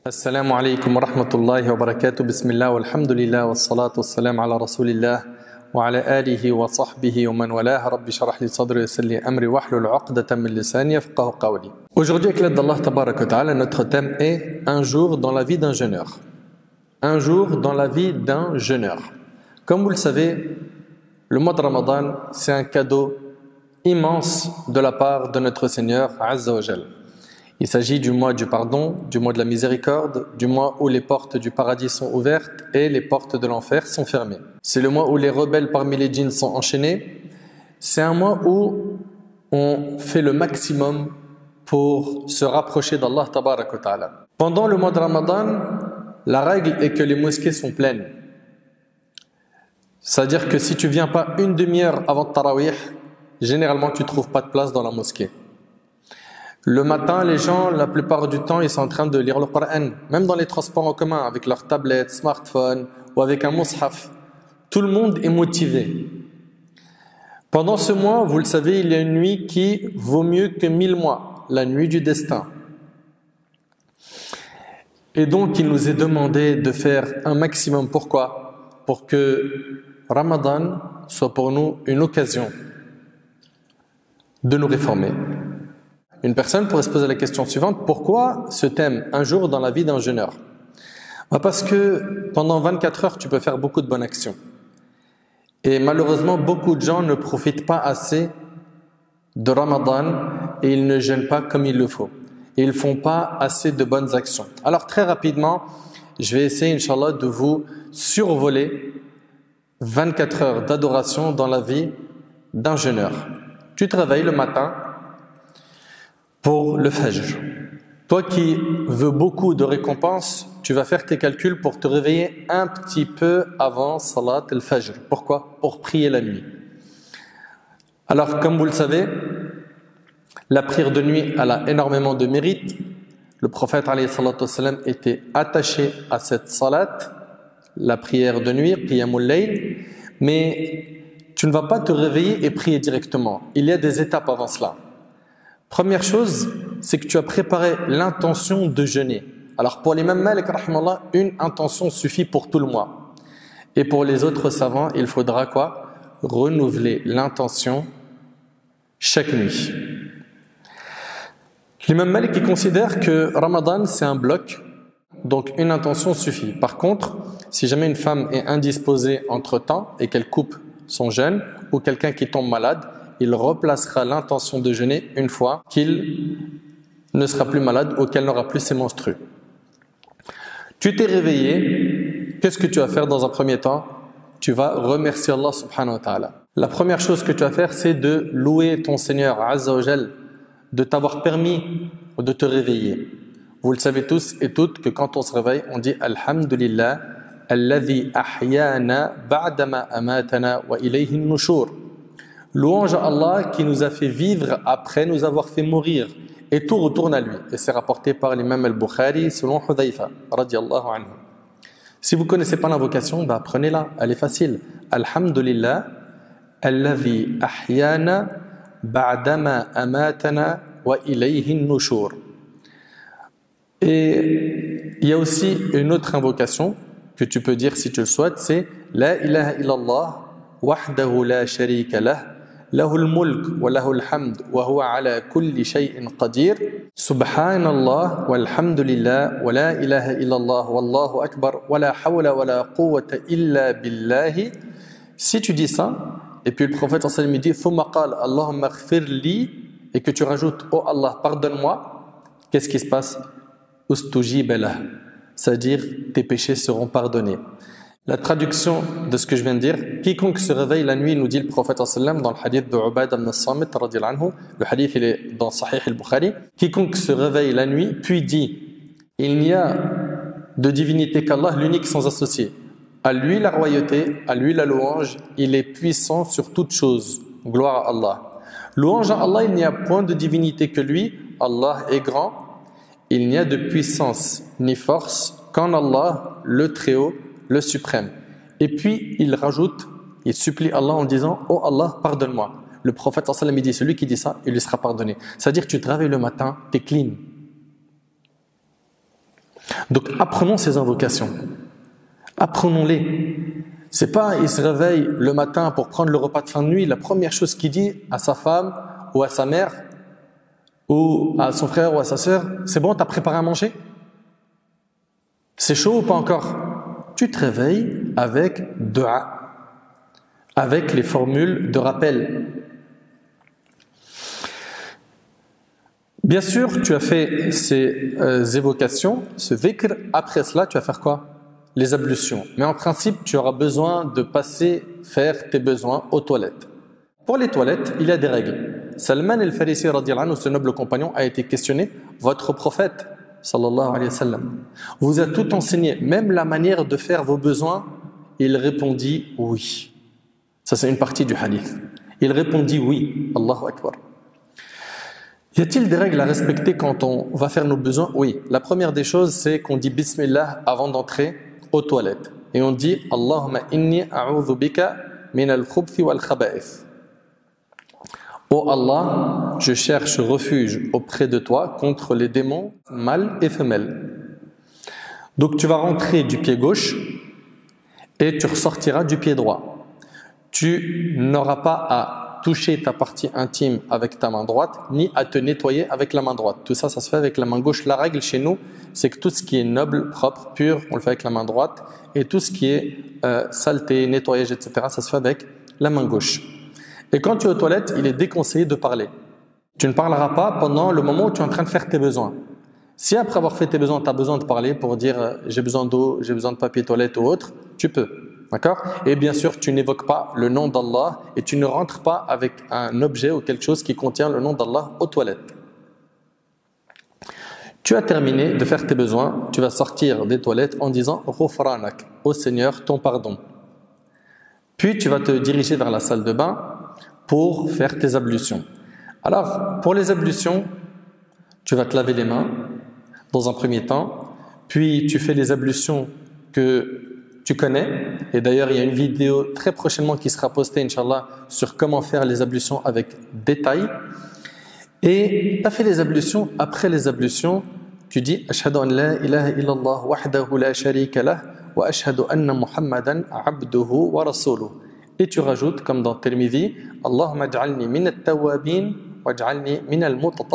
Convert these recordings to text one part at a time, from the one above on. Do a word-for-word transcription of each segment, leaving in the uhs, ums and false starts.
Assalamu alaikum wa rahmatullahi wa barakatuh. Bismillah walhamdulillah wa salatu wa salam ala rasulillah wa ala alihi wa sahbihi wa man walah. Rabbi sharah li sadri wa yassir li amri wahlul uqdatan min lisani yafqahu qawli. Aujourd'hui, avec l'aide d'Allah tabaraka wa ta'ala, notre thème est un jour dans la vie d'un jeûneur. Un jour dans la vie d'un jeûneur. Comme vous le savez, le mois de Ramadan, c'est un cadeau immense de la part de notre Seigneur Azza wa Jal. Il s'agit du mois du pardon, du mois de la miséricorde, du mois où les portes du paradis sont ouvertes et les portes de l'enfer sont fermées. C'est le mois où les rebelles parmi les djinns sont enchaînés. C'est un mois où on fait le maximum pour se rapprocher d'Allah tabaraka wa ta'ala. Pendant le mois de Ramadan, la règle est que les mosquées sont pleines. C'est-à-dire que si tu ne viens pas une demi-heure avant Tarawih, généralement tu ne trouves pas de place dans la mosquée. Le matin, les gens, la plupart du temps, ils sont en train de lire le Coran, même dans les transports en commun, avec leurs tablettes, smartphones ou avec un mushaf. Tout le monde est motivé. Pendant ce mois, vous le savez, il y a une nuit qui vaut mieux que mille mois, la nuit du destin. Et donc, il nous est demandé de faire un maximum. Pourquoi ? Pour que Ramadan soit pour nous une occasion de nous réformer. Une personne pourrait se poser la question suivante: pourquoi ce thème, un jour dans la vie d'un jeûneur? Parce que pendant vingt-quatre heures, tu peux faire beaucoup de bonnes actions. Et malheureusement, beaucoup de gens ne profitent pas assez de Ramadan et ils ne jeûnent pas comme il le faut. Et ils ne font pas assez de bonnes actions. Alors très rapidement, je vais essayer, Inch'Allah, de vous survoler vingt-quatre heures d'adoration dans la vie d'un jeûneur. Tu te réveilles le matin pour le Fajr. Toi qui veux beaucoup de récompenses, tu vas faire tes calculs pour te réveiller un petit peu avant Salat al-Fajr. Pourquoi ? Pour prier la nuit. Alors, comme vous le savez, la prière de nuit, elle a énormément de mérite. Le prophète alayhi salatu wassalam était attaché à cette salat, la prière de nuit, qiyamul layl, mais tu ne vas pas te réveiller et prier directement. Il y a des étapes avant cela. Première chose, c'est que tu as préparé l'intention de jeûner. Alors pour l'imam Malik, rahimallah, une intention suffit pour tout le mois. Et pour les autres savants, il faudra quoi ? Renouveler l'intention chaque nuit. L'imam Malik il considère que Ramadan c'est un bloc, donc une intention suffit. Par contre, si jamais une femme est indisposée entre-temps et qu'elle coupe son jeûne, ou quelqu'un qui tombe malade, il replacera l'intention de jeûner une fois qu'il ne sera plus malade ou qu'elle n'aura plus ses menstrues. Tu t'es réveillé, qu'est-ce que tu vas faire dans un premier temps ? Tu vas remercier Allah subhanahu wa ta'ala. La première chose que tu vas faire, c'est de louer ton Seigneur Azza wa Jal, de t'avoir permis de te réveiller. Vous le savez tous et toutes que quand on se réveille, on dit Alhamdulillah, alladhi ahyana ba'dama amatana wa ilayhi nushur. Louange à Allah qui nous a fait vivre après nous avoir fait mourir. Et tout retourne à lui. Et c'est rapporté par l'imam al-Bukhari selon Hudhayfa, radiyallahu anhu. Si vous ne connaissez pas l'invocation, bah prenez-la, elle est facile. Alhamdulillah, alladhi ahyana ba'dama amatana wa ilayhi nushur. Et il y a aussi une autre invocation que tu peux dire si tu le souhaites, c'est La ilaha illallah wahdahu la sharika lah lahul mulk wa lahul hamd wa huwa ala kulli shay'in qadir subhanallah walhamdulillah wa la ilaha illallah wallahu akbar wa la hawla wa la quwwata illa billahi. Si tu dis ça et puis le prophète sallallahu alayhi wa sallam dit thumma qala allahumma ighfir li, et que tu rajoutes oh Allah pardonne-moi, qu'est-ce qui se passe? Ustujib lah, c'est-à-dire tes péchés seront pardonnés. La traduction de ce que je viens de dire, quiconque se réveille la nuit, nous dit le prophète sallam dans le hadith de Ubadah ibn as-Samit radiyallahu anhu, le hadith il est dans Sahih al-Bukhari, quiconque se réveille la nuit puis dit il n'y a de divinité qu'Allah, l'unique sans associé. À lui la royauté, à lui la louange, il est puissant sur toute chose. Gloire à Allah. Louange à Allah, il n'y a point de divinité que lui, Allah est grand, il n'y a de puissance ni force qu'en Allah, le Très-Haut, le suprême. Et puis il rajoute, il supplie Allah en disant oh Allah pardonne-moi. Le prophète sallallahu alayhi wa sallam dit celui qui dit ça, il lui sera pardonné. C'est-à-dire que tu te réveilles le matin, tu es clean. Donc apprenons ces invocations. Apprenons-les. C'est pas il se réveille le matin pour prendre le repas de fin de nuit, la première chose qu'il dit à sa femme ou à sa mère ou à son frère ou à sa sœur, c'est bon, t'as préparé à manger? C'est chaud ou pas encore? Tu te réveilles avec dua, avec les formules de rappel. Bien sûr, tu as fait ces euh, évocations, ce dhikr, après cela, tu vas faire quoi? Les ablutions. Mais en principe, tu auras besoin de passer, faire tes besoins aux toilettes. Pour les toilettes, il y a des règles. Salman al-Farisi, radiyallahu anhu, ce noble compagnon, a été questionné. Votre prophète, sallallahu alayhi wa sallam, vous a tout enseigné, même la manière de faire vos besoins? Il répondit oui. Ça, c'est une partie du hadith. Il répondit oui. Allahu Akbar. Y a-t-il des règles à respecter quand on va faire nos besoins? Oui. La première des choses, c'est qu'on dit Bismillah avant d'entrer aux toilettes. Et on dit Allahumma inni a'udhu bika min al-khubthi wal-khaba'ith. Oh Allah, je cherche refuge auprès de toi contre les démons mâles et femelles. Donc tu vas rentrer du pied gauche et tu ressortiras du pied droit. Tu n'auras pas à toucher ta partie intime avec ta main droite, ni à te nettoyer avec la main droite. Tout ça, ça se fait avec la main gauche. La règle chez nous, c'est que tout ce qui est noble, propre, pur, on le fait avec la main droite. Et tout ce qui est euh, saleté, nettoyage, et cetera, ça se fait avec la main gauche. Et quand tu es aux toilettes, il est déconseillé de parler. Tu ne parleras pas pendant le moment où tu es en train de faire tes besoins. Si après avoir fait tes besoins, tu as besoin de parler pour dire euh, j'ai besoin d'eau, j'ai besoin de papier toilette ou autre, tu peux. D'accord? Et bien sûr, tu n'évoques pas le nom d'Allah et tu ne rentres pas avec un objet ou quelque chose qui contient le nom d'Allah aux toilettes. Tu as terminé de faire tes besoins, tu vas sortir des toilettes en disant « Ghufranak » au Seigneur, ton pardon. Puis tu vas te diriger vers la salle de bain pour faire tes ablutions. Alors, pour les ablutions, tu vas te laver les mains dans un premier temps, puis tu fais les ablutions que tu connais, et d'ailleurs il y a une vidéo très prochainement qui sera postée, Inch'Allah, sur comment faire les ablutions avec détail. Et tu as fait les ablutions, après les ablutions, tu dis « Ashhadu an la ilaha illallah wahdahu la sharika lah wa ashhadu anna Muhammadan abduhu wa rasuluh » et tu rajoutes, comme dans Tirmidhi, « Allahumma ij'alni min at-tawwabin waj'alni min al-mutatahhirin »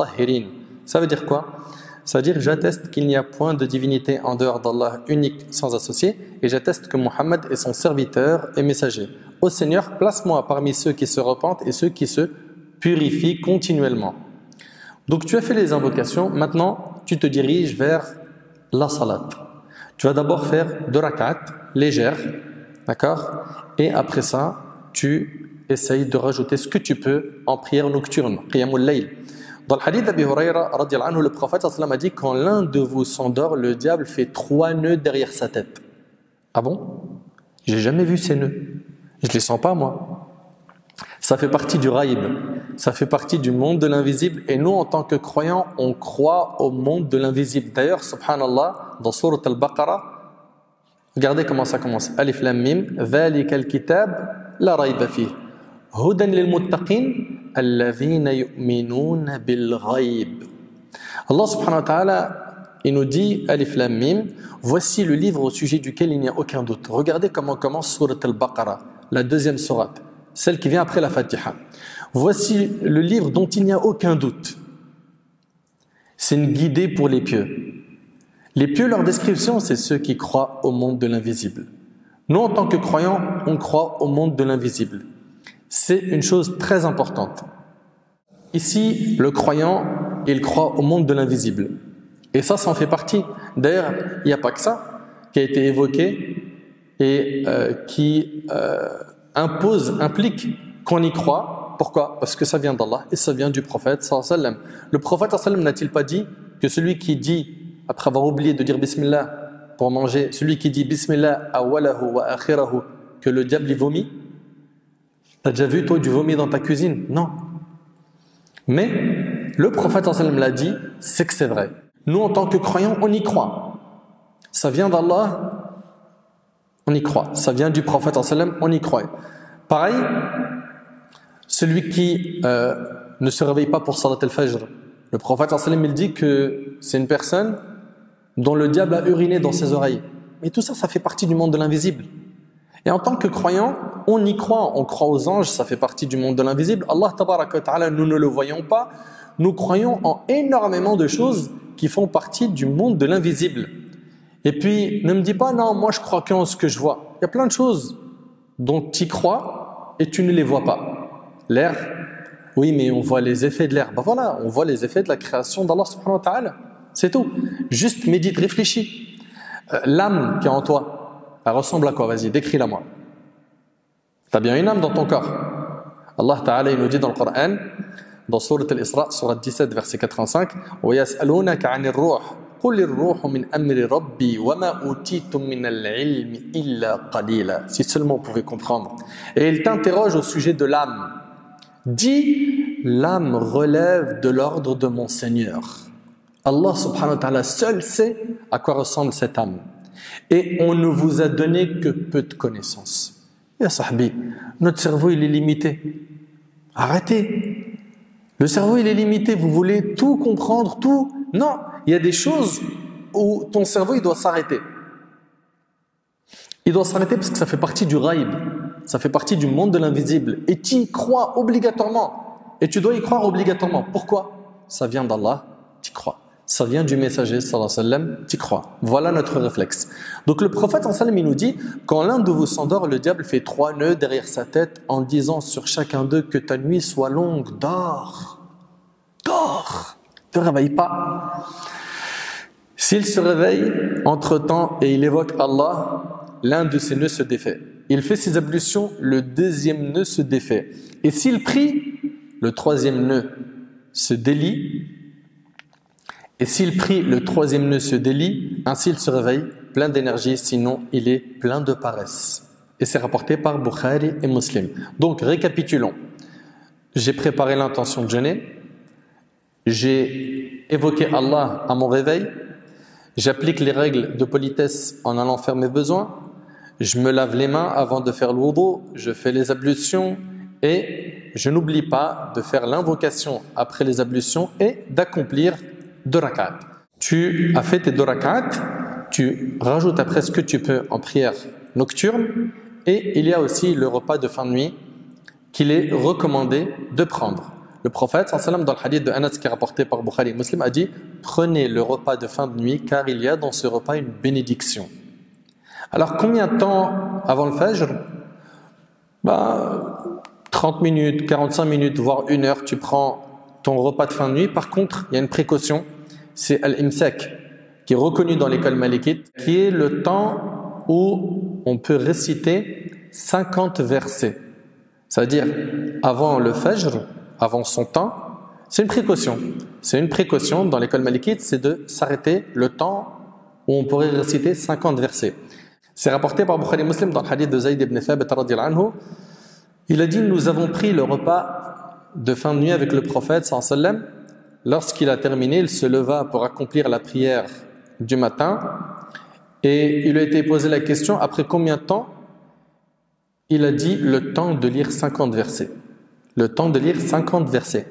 Ça veut dire quoi? Ça veut dire j'atteste qu'il n'y a point de divinité en dehors d'Allah unique sans associé et j'atteste que Muhammad est son serviteur et messager. Ô Seigneur, place-moi parmi ceux qui se repentent et ceux qui se purifient continuellement. Donc tu as fait les invocations, maintenant tu te diriges vers la salat. Tu vas d'abord faire deux rak'at légères, d'accord? Et après ça, tu essayes de rajouter ce que tu peux en prière nocturne, qiyamul layl. Dans le hadith d'Abi Huraira, radiyallahu anhu, le prophète sallallahu alayhi wa sallam a dit quand l'un de vous s'endort, le diable fait trois nœuds derrière sa tête. Ah bon? J'ai jamais vu ces nœuds. Je les sens pas moi. Ça fait partie du raïb, ça fait partie du monde de l'invisible et nous en tant que croyants, on croit au monde de l'invisible. D'ailleurs, subhanallah, dans sourate al-Baqarah, regardez comment ça commence. Alif lam mim, dhalika al-kitab la rayba fihi. Hudan lil muttaqin alladhina yu'minuna bil ghaib. Allah subhanahu wa ta'ala, il nous dit Alif lam mim, voici le livre au sujet duquel il n'y a aucun doute. Regardez comment commence sourate al-Baqarah, la deuxième sourate, celle qui vient après la Fatiha. Voici le livre dont il n'y a aucun doute. C'est une guidée pour les pieux. Les pieux, leur description, c'est ceux qui croient au monde de l'invisible. Nous, en tant que croyants, on croit au monde de l'invisible. C'est une chose très importante. Ici, le croyant, il croit au monde de l'invisible. Et ça, ça en fait partie. D'ailleurs, il n'y a pas que ça qui a été évoqué et euh, qui euh, impose, implique qu'on y croit. Pourquoi? Parce que ça vient d'Allah et ça vient du prophète sallallahu alayhi wa sallam. Le prophète sallallahu alayhi wa sallam n'a-t-il pas dit que celui qui dit, après avoir oublié de dire Bismillah pour manger, celui qui dit Bismillah awalahu wa akhirahu, que le diable y vomit? T'as déjà vu toi du vomi dans ta cuisine? Non. Mais le prophète sallallahu alayhi wa sallam l'a dit, c'est que c'est vrai. Nous en tant que croyants, on y croit. Ça vient d'Allah, on y croit. Ça vient du prophète sallallahu alayhi wa sallam, on y croit. Pareil, celui qui euh, ne se réveille pas pour salat al-fajr, le prophète sallallahu alayhi wa sallam il dit que c'est une personne dont le diable a uriné dans ses oreilles. Mais tout ça, ça fait partie du monde de l'invisible. Et en tant que croyant, on y croit, on croit aux anges, ça fait partie du monde de l'invisible. Allah tabaraka wa ta'ala, nous ne le voyons pas, nous croyons en énormément de choses qui font partie du monde de l'invisible. Et puis, ne me dis pas, non, moi je crois qu'en ce que je vois. Il y a plein de choses dont tu crois et tu ne les vois pas. L'air, oui, mais on voit les effets de l'air. Ben voilà, on voit les effets de la création d'Allah subhanahu wa ta'ala. C'est tout. Juste médite, réfléchis. Euh, l'âme qui est en toi, elle ressemble à quoi? Vas-y, décris-la moi. Tu as bien une âme dans ton corps. Allah Ta'ala, il nous dit dans le Coran, dans Sourate Al-Isra, Sourate dix-sept, verset quatre-vingt-cinq, وَيَسْأَلُونَكَ عَنِ الرُّوحِ قُلِ الرُّوحُ مِنْ أَمْرِ رَبِّي وَمَا أُوتِيتُم مِنَ الْعِلْمِ إِلَّا قَلِيلًا. Si seulement on pouvait comprendre. Et il t'interroge au sujet de l'âme. Dis, l'âme relève de l'ordre de mon Seigneur. Allah subhanahu wa ta'ala seul sait à quoi ressemble cette âme. Et on ne vous a donné que peu de connaissances. Ya sahbi, notre cerveau il est limité. Arrêtez. Le cerveau il est limité, vous voulez tout comprendre, tout. Non, il y a des choses où ton cerveau il doit s'arrêter. Il doit s'arrêter parce que ça fait partie du ghaib, ça fait partie du monde de l'invisible. Et tu y crois obligatoirement. Et tu dois y croire obligatoirement. Pourquoi? Ça vient d'Allah, tu y crois. Ça vient du messager sallallahu alayhi wa sallam, tu crois. Voilà notre réflexe. Donc le prophète sallallahu alayhi wa sallam, il nous dit, quand l'un de vous s'endort, le diable fait trois nœuds derrière sa tête en disant sur chacun d'eux que ta nuit soit longue. Dors, dors, ne te réveille pas. S'il se réveille entre-temps et il évoque Allah, l'un de ses nœuds se défait. Il fait ses ablutions, le deuxième nœud se défait. Et s'il prie, le troisième nœud se délie. Et s'il prie, le troisième nœud se délie, ainsi il se réveille plein d'énergie, sinon il est plein de paresse. Et c'est rapporté par Bukhari et Muslim. Donc récapitulons. J'ai préparé l'intention de jeûner, j'ai évoqué Allah à mon réveil, j'applique les règles de politesse en allant faire mes besoins, je me lave les mains avant de faire le wudu, je fais les ablutions et je n'oublie pas de faire l'invocation après les ablutions et d'accomplir deux rak'at. Tu as fait tes deux rak'at, tu rajoutes après ce que tu peux en prière nocturne et il y a aussi le repas de fin de nuit qu'il est recommandé de prendre. Le prophète sallallahu alayhi wa sallam, dans le hadith de Anas qui est rapporté par Bukhari et Muslim, a dit « Prenez le repas de fin de nuit car il y a dans ce repas une bénédiction. » Alors combien de temps avant le fajr? Bah, trente minutes, quarante-cinq minutes, voire une heure, tu prends ton repas de fin de nuit. Par contre, il y a une précaution, c'est al-imsak, qui est reconnu dans l'école malikite, qui est le temps où on peut réciter cinquante versets. C'est-à-dire, avant le fajr, avant son temps, c'est une précaution. C'est une précaution dans l'école malikite, c'est de s'arrêter le temps où on pourrait réciter cinquante versets. C'est rapporté par Bukhari Muslim dans le hadith de Zayd ibn Thabit radiyallahu anhu. Il a dit, nous avons pris le repas de fin de nuit avec le prophète sallallahu alayhi wa sallam. Lorsqu'il a terminé, il se leva pour accomplir la prière du matin et il lui a été posé la question, après combien de temps? Il a dit, le temps de lire cinquante versets. Le temps de lire cinquante versets.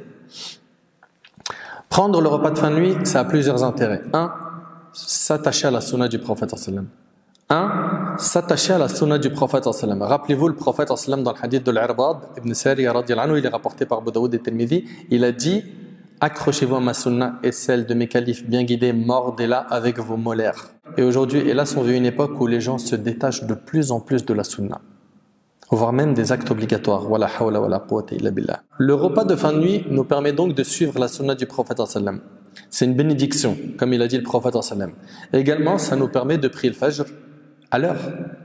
Prendre le repas de fin de nuit, ça a plusieurs intérêts. Un, s'attacher à la sunna du prophète sallallahu alayhi wa sallam. Un, s'attacher à la sunna du prophète sallallahu alayhi wa sallam. Rappelez-vous, le prophète sallallahu alayhi wa sallam, dans le hadith de l'Irbad ibn Sariya radiyallahu anhu, il est rapporté par Abu Daoud et Tirmidhi, il a dit, accrochez-vous à ma sunna et celle de mes califes bien guidés, mordez-la avec vos molaires. Et aujourd'hui, hélas, on vit une époque où les gens se détachent de plus en plus de la sunna, voire même des actes obligatoires. Wala hawla wala quwwata illa billah. Le repas de fin de nuit nous permet donc de suivre la sunna du prophète sallallahu alayhi wa sallam. C'est une bénédiction, comme il a dit le prophète sallallahu alayhi wa sallam. Également, ça nous permet de prier le fajr à l'heure.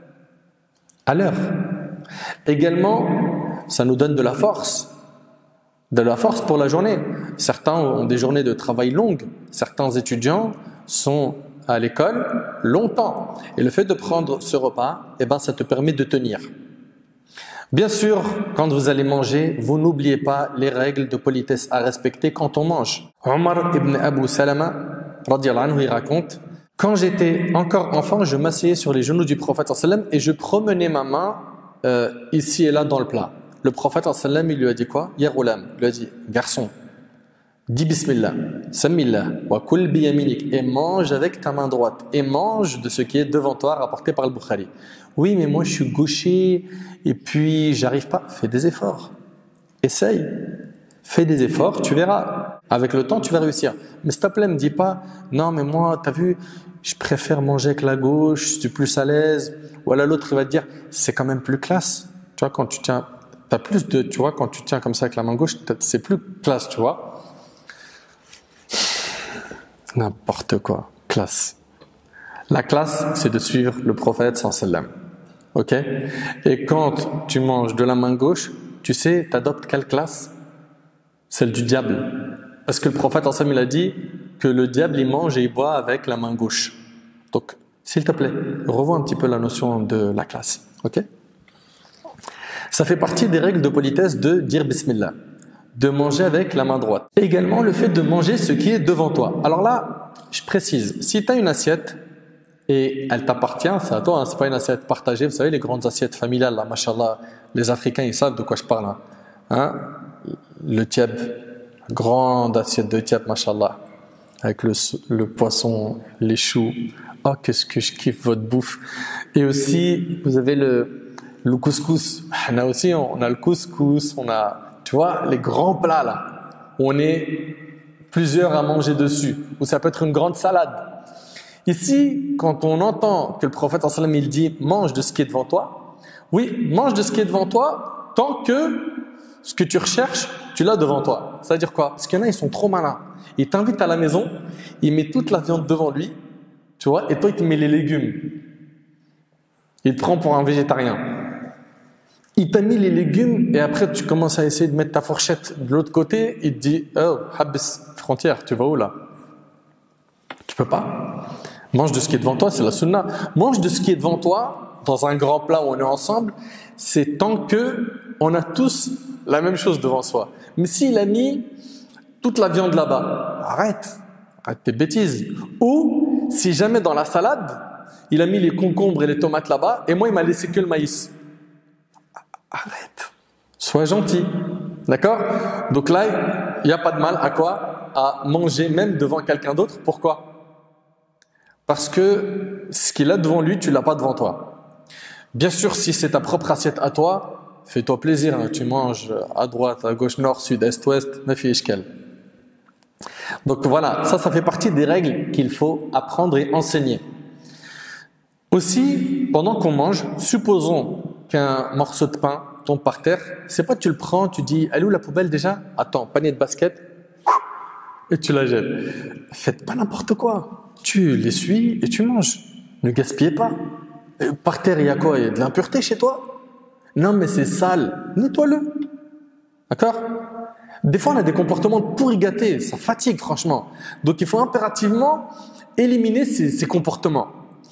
À l'heure. Également, ça nous donne de la force. De la force pour la journée. Certains ont des journées de travail longues. Certains étudiants sont à l'école longtemps. Et le fait de prendre ce repas, eh ben, ça te permet de tenir. Bien sûr, quand vous allez manger, vous n'oubliez pas les règles de politesse à respecter quand on mange. Omar ibn Abu Salama, radiyallahu anhu, il raconte, quand j'étais encore enfant, je m'asseyais sur les genoux du prophète sallallahu alayhi wa sallam et je promenais ma main euh, ici et là dans le plat. Le prophète sallallahu alayhi wa sallam, il lui a dit quoi? Ya ghulam, il lui a dit, garçon, dis Bismillah, Samillah, wa kul biyaminik, et mange avec ta main droite, et mange de ce qui est devant toi, rapporté par le Bukhari. Oui, mais moi je suis gaucher, et puis j'arrive pas. Fais des efforts. Essaye. Fais des efforts, tu verras. Avec le temps, tu vas réussir. Mais s'il te plaît, me dis pas, non, mais moi, t'as vu, je préfère manger avec la gauche, je suis plus à l'aise. Ou alors l'autre, il va te dire, c'est quand même plus classe. Tu vois, quand tu tiens, t'as plus de, tu vois, quand tu tiens comme ça avec la main gauche, c'est plus classe, tu vois. N'importe quoi, classe. La classe, c'est de suivre le prophète sallam. Ok? Et quand tu manges de la main gauche, tu sais, tu adoptes quelle classe? Celle du diable. Parce que le prophète sallam, il a dit que le diable, il mange et il boit avec la main gauche. Donc, s'il te plaît, revois un petit peu la notion de la classe. Ok? Ça fait partie des règles de politesse de dire Bismillah, de manger avec la main droite. Également le fait de manger ce qui est devant toi. Alors là, je précise, si tu as une assiette et elle t'appartient, c'est à toi, hein, c'est pas une assiette partagée. Vous savez, les grandes assiettes familiales, là, mashallah, les Africains, ils savent de quoi je parle. Hein. Hein? Le tieb, grande assiette de tieb, mashallah, avec le, le poisson, les choux. Oh, qu'est-ce que je kiffe votre bouffe. Et aussi, vous avez le, le couscous. On a aussi, on a le couscous, on a... Tu vois, les grands plats là, où on est plusieurs à manger dessus, ou ça peut être une grande salade. Ici, quand on entend que le prophète sallallahu alayhi wa sallam, il dit « mange de ce qui est devant toi », oui, mange de ce qui est devant toi tant que ce que tu recherches, tu l'as devant toi. Ça veut dire quoi? Parce qu'il y en a, ils sont trop malins. Ils t'invitent à la maison, ils mettent toute la viande devant lui, tu vois, et toi, il te met les légumes. Il te prend pour un végétarien. Il t'a mis les légumes et après tu commences à essayer de mettre ta fourchette de l'autre côté. Il te dit « Oh, habs, frontière, tu vas où là ?» Tu peux pas. Mange de ce qui est devant toi, c'est la sunna. Mange de ce qui est devant toi, dans un grand plat où on est ensemble, c'est tant que on a tous la même chose devant soi. Mais s'il a mis toute la viande là-bas, arrête, arrête tes bêtises. Ou si jamais dans la salade, il a mis les concombres et les tomates là-bas et moi il m'a laissé que le maïs. Arrête, sois gentil, d'accord? Donc là, il n'y a pas de mal à quoi? À manger même devant quelqu'un d'autre. Pourquoi? Parce que ce qu'il a devant lui, tu ne l'as pas devant toi. Bien sûr, si c'est ta propre assiette à toi, fais-toi plaisir, hein, tu manges à droite, à gauche, nord, sud, est, ouest, ma fille ishkal. Donc voilà, ça, ça fait partie des règles qu'il faut apprendre et enseigner. Aussi, pendant qu'on mange, supposons qu'un morceau de pain tombe par terre, c'est pas que tu le prends, tu dis, elle est où la poubelle déjà? Attends, panier de basket, et tu la jettes. Faites pas n'importe quoi. Tu l'essuies et tu manges. Ne gaspillez pas. Par terre, il y a quoi? Il y a de l'impureté chez toi? Non, mais c'est sale. Nettoie-le. D'accord? Des fois, on a des comportements pourri gâtés. Ça fatigue, franchement. Donc, il faut impérativement éliminer ces, ces comportements.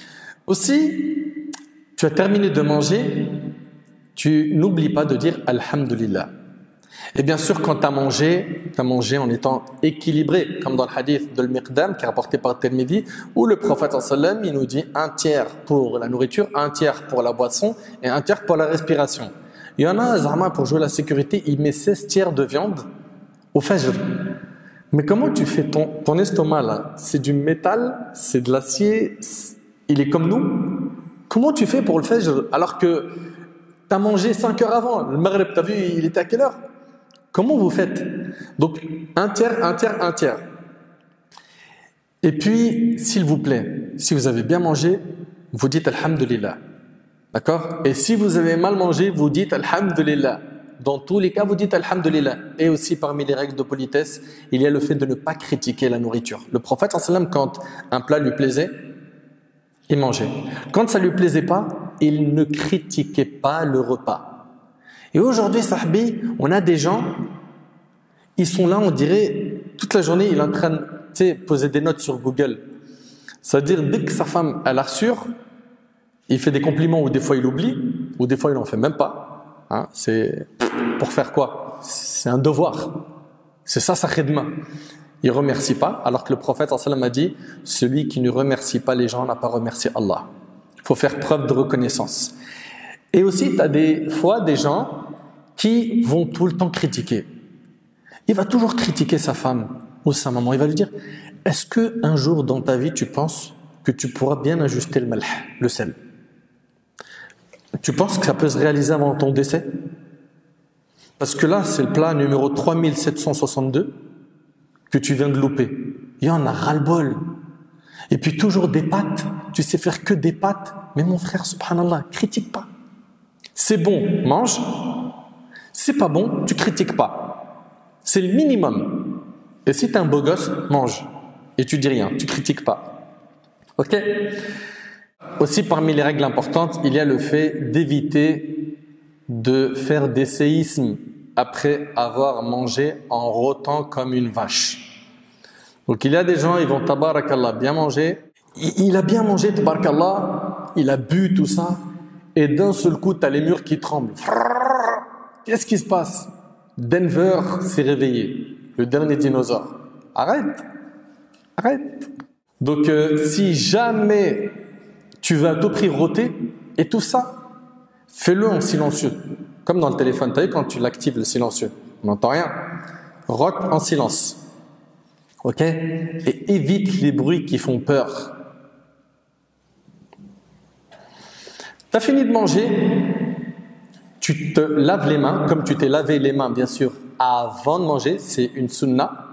Aussi, tu as terminé de manger, tu n'oublies pas de dire Alhamdulillah. Et bien sûr, quand tu as mangé, tu as mangé en étant équilibré, comme dans le hadith de Al-Miqdam, qui est rapporté par Tirmidhi, où le prophète sallam, il nous dit un tiers pour la nourriture, un tiers pour la boisson et un tiers pour la respiration. Il y en a, Zahma, pour jouer la sécurité, il met seize tiers de viande au fajr. Mais comment tu fais ton, ton estomac là? C'est du métal, c'est de l'acier, il est comme nous. Comment tu fais pour le fajr alors que tu as mangé cinq heures avant? Le maghrib, tu as vu, il était à quelle heure? Comment vous faites? Donc, un tiers, un tiers, un tiers. Et puis, s'il vous plaît, si vous avez bien mangé, vous dites Alhamdulillah. D'accord? Et si vous avez mal mangé, vous dites Alhamdulillah. Dans tous les cas, vous dites Alhamdulillah. Et aussi, parmi les règles de politesse, il y a le fait de ne pas critiquer la nourriture. Le prophète, quand un plat lui plaisait, il mangeait. Quand ça ne lui plaisait pas, il ne critiquait pas le repas. Et aujourd'hui, sahbi, on a des gens, ils sont là, on dirait, toute la journée, il est en train de poser des notes sur Google. C'est-à-dire, dès que sa femme, elle a reçu, il fait des compliments ou des fois il oublie, ou des fois il n'en fait même pas. Hein, c'est pour faire quoi? C'est un devoir. C'est ça sa khidma. Il ne remercie pas, alors que le prophète sallallahu alayhi wa sallam a dit, celui qui ne remercie pas les gens n'a pas remercié Allah. Il faut faire preuve de reconnaissance. Et aussi, tu as des fois des gens qui vont tout le temps critiquer. il va toujours critiquer sa femme ou sa maman. Il va lui dire, est-ce qu'un jour dans ta vie, tu penses que tu pourras bien ajuster le malh, le sel? Tu penses que ça peut se réaliser avant ton décès? Parce que là, c'est le plat numéro trois mille sept cent soixante-deux que tu viens de louper. Il y en a ras-le-bol. Et puis toujours des pâtes. Tu sais faire que des pâtes. Mais mon frère, subhanallah, critique pas. C'est bon, mange. C'est pas bon, tu critiques pas. C'est le minimum. Et si tu es un beau gosse, mange. Et tu dis rien, tu critiques pas. Ok? Aussi, parmi les règles importantes, il y a le fait d'éviter de faire des séismes après avoir mangé en rôtant comme une vache. Donc il y a des gens, ils vont tabarakallah bien manger. Il a bien mangé, tabarakallah, il a bu tout ça, et d'un seul coup, tu as les murs qui tremblent. Qu'est-ce qui se passe? Denver s'est réveillé, le dernier dinosaure. Arrête, arrête. Donc euh, si jamais tu veux à tout prix rôter, et tout ça, fais-le en silencieux. Comme dans le téléphone, tu as vu quand tu l'actives le silencieux, on n'entend rien. Rote en silence. Ok? Et évite les bruits qui font peur. Tu as fini de manger, tu te laves les mains, comme tu t'es lavé les mains bien sûr avant de manger, c'est une sunna.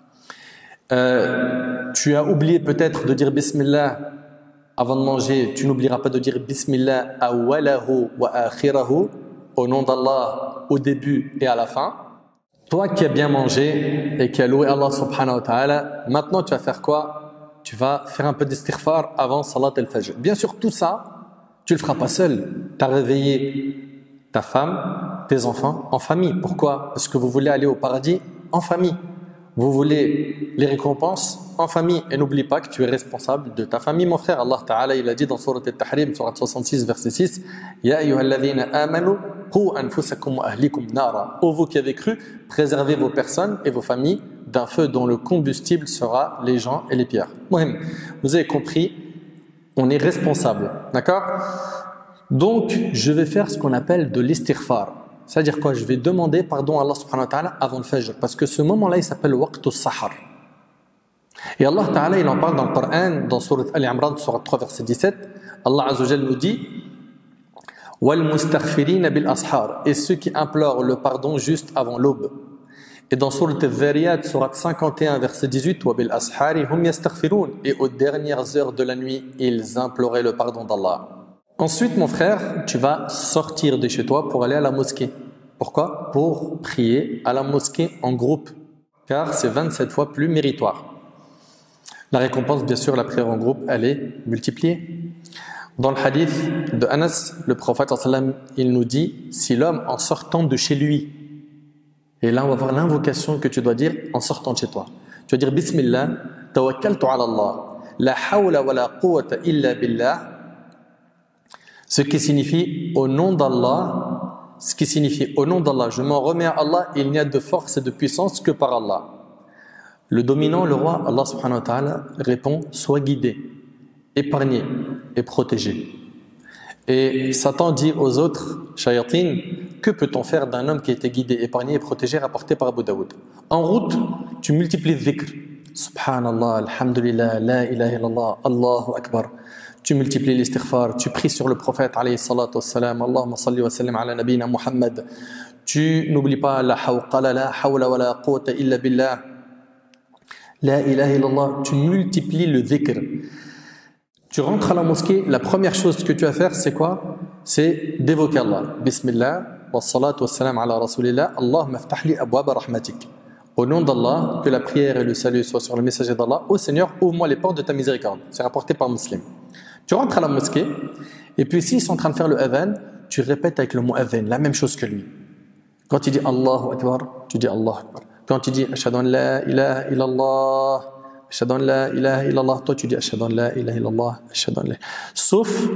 Euh, tu as oublié peut-être de dire Bismillah avant de manger, tu n'oublieras pas de dire Bismillah awwalahu wa akhirahu, au nom d'Allah au début et à la fin. Toi qui as bien mangé et qui as loué Allah subhanahu wa ta'ala, maintenant tu vas faire quoi? Tu vas faire un peu d'istighfar avant salat al-fajr. Bien sûr, tout ça, tu ne le feras pas seul. Tu as réveillé ta femme, tes enfants en famille. Pourquoi? Parce que vous voulez aller au paradis en famille. Vous voulez les récompenses en famille. Et n'oublie pas que tu es responsable de ta famille, mon frère. Allah Ta'ala, il a dit dans Surat Al-Tahrim, Surat soixante-six, verset six, Ya ayyuhalladhina amanu, qu anfusakum wa ahlikum nara. Ô vous qui avez cru, préservez vos personnes et vos familles d'un feu dont le combustible sera les gens et les pierres. Mohim, vous avez compris, on est responsable. D'accord? Donc, je vais faire ce qu'on appelle de l'istighfar. C'est-à-dire quoi? Je vais demander pardon à Allah subhanahu wa ta'ala avant le fajr. Parce que ce moment-là, il s'appelle waqtu sahar. Et Allah ta'ala, il en parle dans le Coran, dans Surat Al-Imran, Surat trois, verset dix-sept. Allah Azza wa Jal nous dit wal mustaghfirina bil ashar. Et ceux qui implorent le pardon juste avant l'aube. Et dans Surat Al-Dhariyat, Surat cinquante et un, verset dix-huit, wa bil ashari hum yastaghfirun. Et aux dernières heures de la nuit, ils imploraient le pardon d'Allah. Ensuite, mon frère, tu vas sortir de chez toi pour aller à la mosquée. Pourquoi? Pour prier à la mosquée en groupe, car c'est vingt-sept fois plus méritoire. La récompense, bien sûr, la prière en groupe, elle est multipliée. Dans le hadith de Anas, le prophète sallam, il nous dit, si l'homme en sortant de chez lui, et là on va voir l'invocation que tu dois dire en sortant de chez toi. Tu vas dire Bismillah, tawakkaltu ala Allah, la hawla wa la quwwata illa billah. Ce qui signifie au nom d'Allah, ce qui signifie au nom d'Allah, je m'en remets à Allah, il n'y a de force et de puissance que par Allah. Le dominant, le roi, Allah subhanahu wa ta'ala, répond, sois guidé, épargné et protégé. Et Satan dit aux autres, shayatin, que peut-on faire d'un homme qui a été guidé, épargné et protégé, rapporté par Abu Daoud? En route, tu multiplies le dhikr. Subhanallah, alhamdulillah, la ilaha illallah, Allahu akbar. Tu multiplies l'istighfar, tu pries sur le prophète alayhi salatu wassalam, Allahumma salli wa sallim ala nabina Muhammad. Tu n'oublies pas la hawqala, la hawla wa la quwwata illa billah, la ilaha illallah. Tu multiplies le dhikr. Tu rentres à la mosquée, la première chose que tu vas faire, c'est quoi? C'est d'évoquer Allah. Bismillah, wa salatu wassalam ala rasulillah, Allahumma ftah li abwaba rahmatik. Au nom d'Allah, que la prière et le salut soient sur le messager d'Allah. Ô Seigneur, ouvre-moi les portes de ta miséricorde. C'est rapporté par Muslim. Tu rentres à la mosquée, et puis s'ils sont en train de faire le adhan, tu répètes avec le mot adhan, la même chose que lui. Quand il dit Allahu Akbar, tu dis Allahu Akbar. Quand il dit Ashhadu an la ilaha illallah, Ashhadu an la ilaha illallah, toi tu dis Ashhadu an la ilaha illallah, Ashhadu an la. Sauf,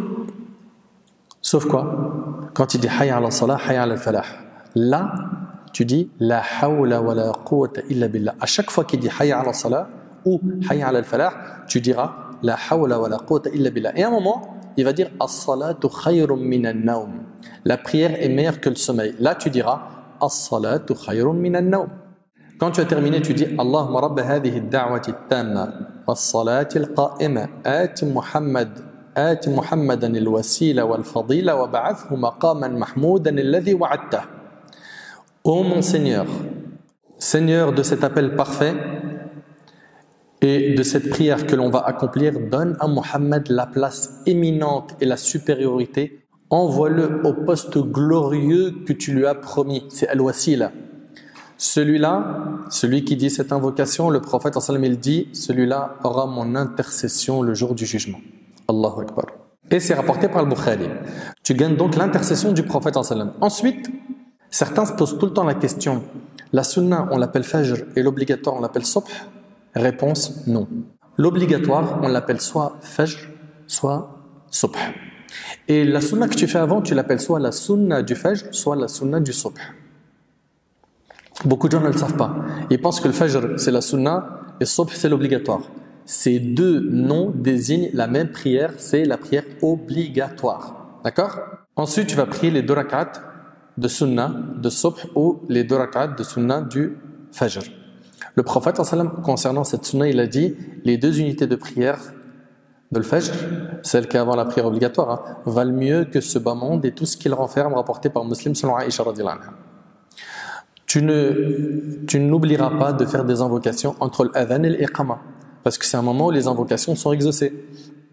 sauf quoi? Quand il dit Hayya ala salah, Hayya ala falah. Là, tu dis La hawla wa la quwwata illa billah. À chaque fois qu'il dit Hayya ala salah ou Hayya ala falah, tu diras La hawla wa la quwwata illa billah. Et à un moment, il va dire As-salatu khayrun minan nawm. La prière est meilleure que le sommeil. Là, tu diras As-salatu khayrun minan nawm. Quand tu as terminé, tu dis Allahumma rabba hadhihi ad-da'wati at-tamma was-salati al-qa'ima ati Muhammad ati Muhammadan al-wasila wal-fadila wa ba'athhu maqaman mahmoudan alladhi wa'adtah. Ô mon Seigneur, Seigneur de cet appel parfait et de cette prière que l'on va accomplir, donne à Muhammad la place éminente et la supériorité. Envoie-le au poste glorieux que tu lui as promis. C'est Al-Wasila. Celui-là, celui qui dit cette invocation, le prophète sallallahu alayhi wa sallam, il dit, celui-là aura mon intercession le jour du jugement. Allahu Akbar. Et c'est rapporté par le Bukhari. Tu gagnes donc l'intercession du prophète sallallahu alayhi wa sallam. Ensuite, certains se posent tout le temps la question, la sunna on l'appelle fajr et l'obligatoire on l'appelle subh? Réponse, non. L'obligatoire on l'appelle soit fajr, soit subh. Et la sunna que tu fais avant, tu l'appelles soit la sunna du fajr, soit la sunna du subh. Beaucoup de gens ne le savent pas. Ils pensent que le fajr c'est la sunna et le subh c'est l'obligatoire. Ces deux noms désignent la même prière, c'est la prière obligatoire. D'accord? Ensuite, tu vas prier les deux rak'at de sunna, de subh ou les deux rak'at de sunna du fajr. Le prophète sallallahu alayhi wa sallam, concernant cette sunna, il a dit les deux unités de prière de le fajr, celle qui est avant la prière obligatoire, hein, valent mieux que ce bas monde et tout ce qu'il renferme, rapporté par Muslim selon Aïcha radhiyallahu anha. Tu ne, tu n'oublieras pas de faire des invocations entre l'adhan et l'iqama, parce que c'est un moment où les invocations sont exaucées.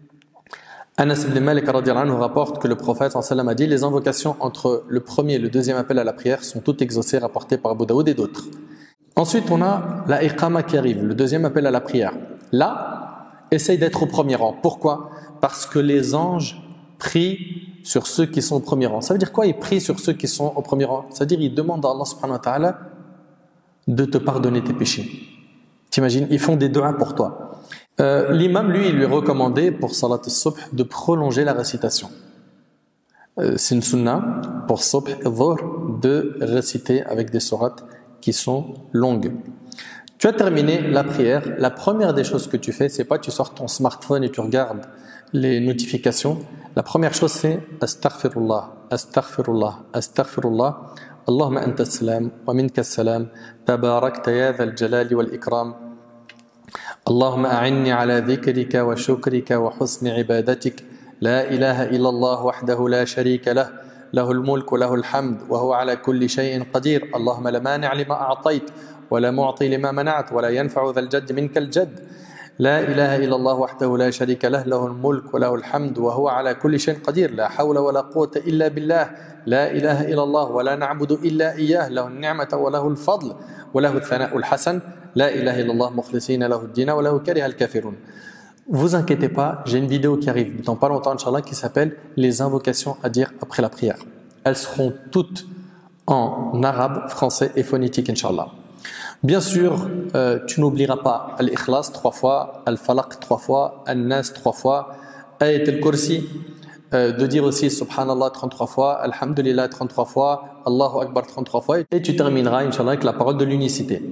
Anas ibn Malik radhiyallahu anhu rapporte que le prophète sallallahu alayhi wa sallam a dit les invocations entre le premier et le deuxième appel à la prière sont toutes exaucées, rapportées par Abu Daoud et d'autres. Ensuite, on a la iqama qui arrive, le deuxième appel à la prière. Là, essaye d'être au premier rang. Pourquoi? Parce que les anges prient sur ceux qui sont au premier rang. Ça veut dire quoi? Ils prient sur ceux qui sont au premier rang. C'est-à-dire ils demandent à Allah subhanahu wa ta'ala de te pardonner tes péchés. T'imagines? Ils font des du'as pour toi. Euh, l'imam, lui, il lui est recommandé pour salat al-subh de prolonger la récitation. Euh, c'est une sunna pour subh dhuhr de réciter avec des sourates qui sont longues. Tu as terminé la prière. La première des choses que tu fais, c'est pas tu sors ton smartphone et tu regardes les notifications. La première chose, c'est astaghfirullah, astaghfirullah, astaghfirullah. Allahumma anta as-salam wa minka as-salam. Tabarakta ya dhal jalali wal ikram. اللهم أعني على ذكرك وشكرك وحسن عبادتك لا إله إلا الله وحده لا شريك له له الملك وله الحمد وهو على كل شيء قدير اللهم لا مانع لما أعطيت ولا معطي لما منعت ولا ينفع ذا الجد منك الجد لا إله إلا الله وحده لا شريك له له الملك وله الحمد وهو على كل شيء قدير لا حول ولا قوة إلا بالله لا إله إلا الله ولا نعبد إلا إياه له النعمة وله الفضل وله الثناء الحسن لا إله إلا الله مخلصين له الدين وله كره الكافرون. Vous inquiétez pas, j'ai une vidéo qui arrive dans pas longtemps, Inch'Allah, qui s'appelle les invocations à dire après la prière. Elles seront toutes en arabe, français et phonétique, Inch'Allah. Bien sûr, euh, tu n'oublieras pas Al-Ikhlas trois fois, Al-Falaq trois fois, Al-Nas trois fois, Ayat al-Kursi, euh, de dire aussi Subhanallah trente-trois fois, Alhamdulillah trente-trois fois, Allahu Akbar trente-trois fois, et tu termineras, Inch'Allah, avec la parole de l'unicité.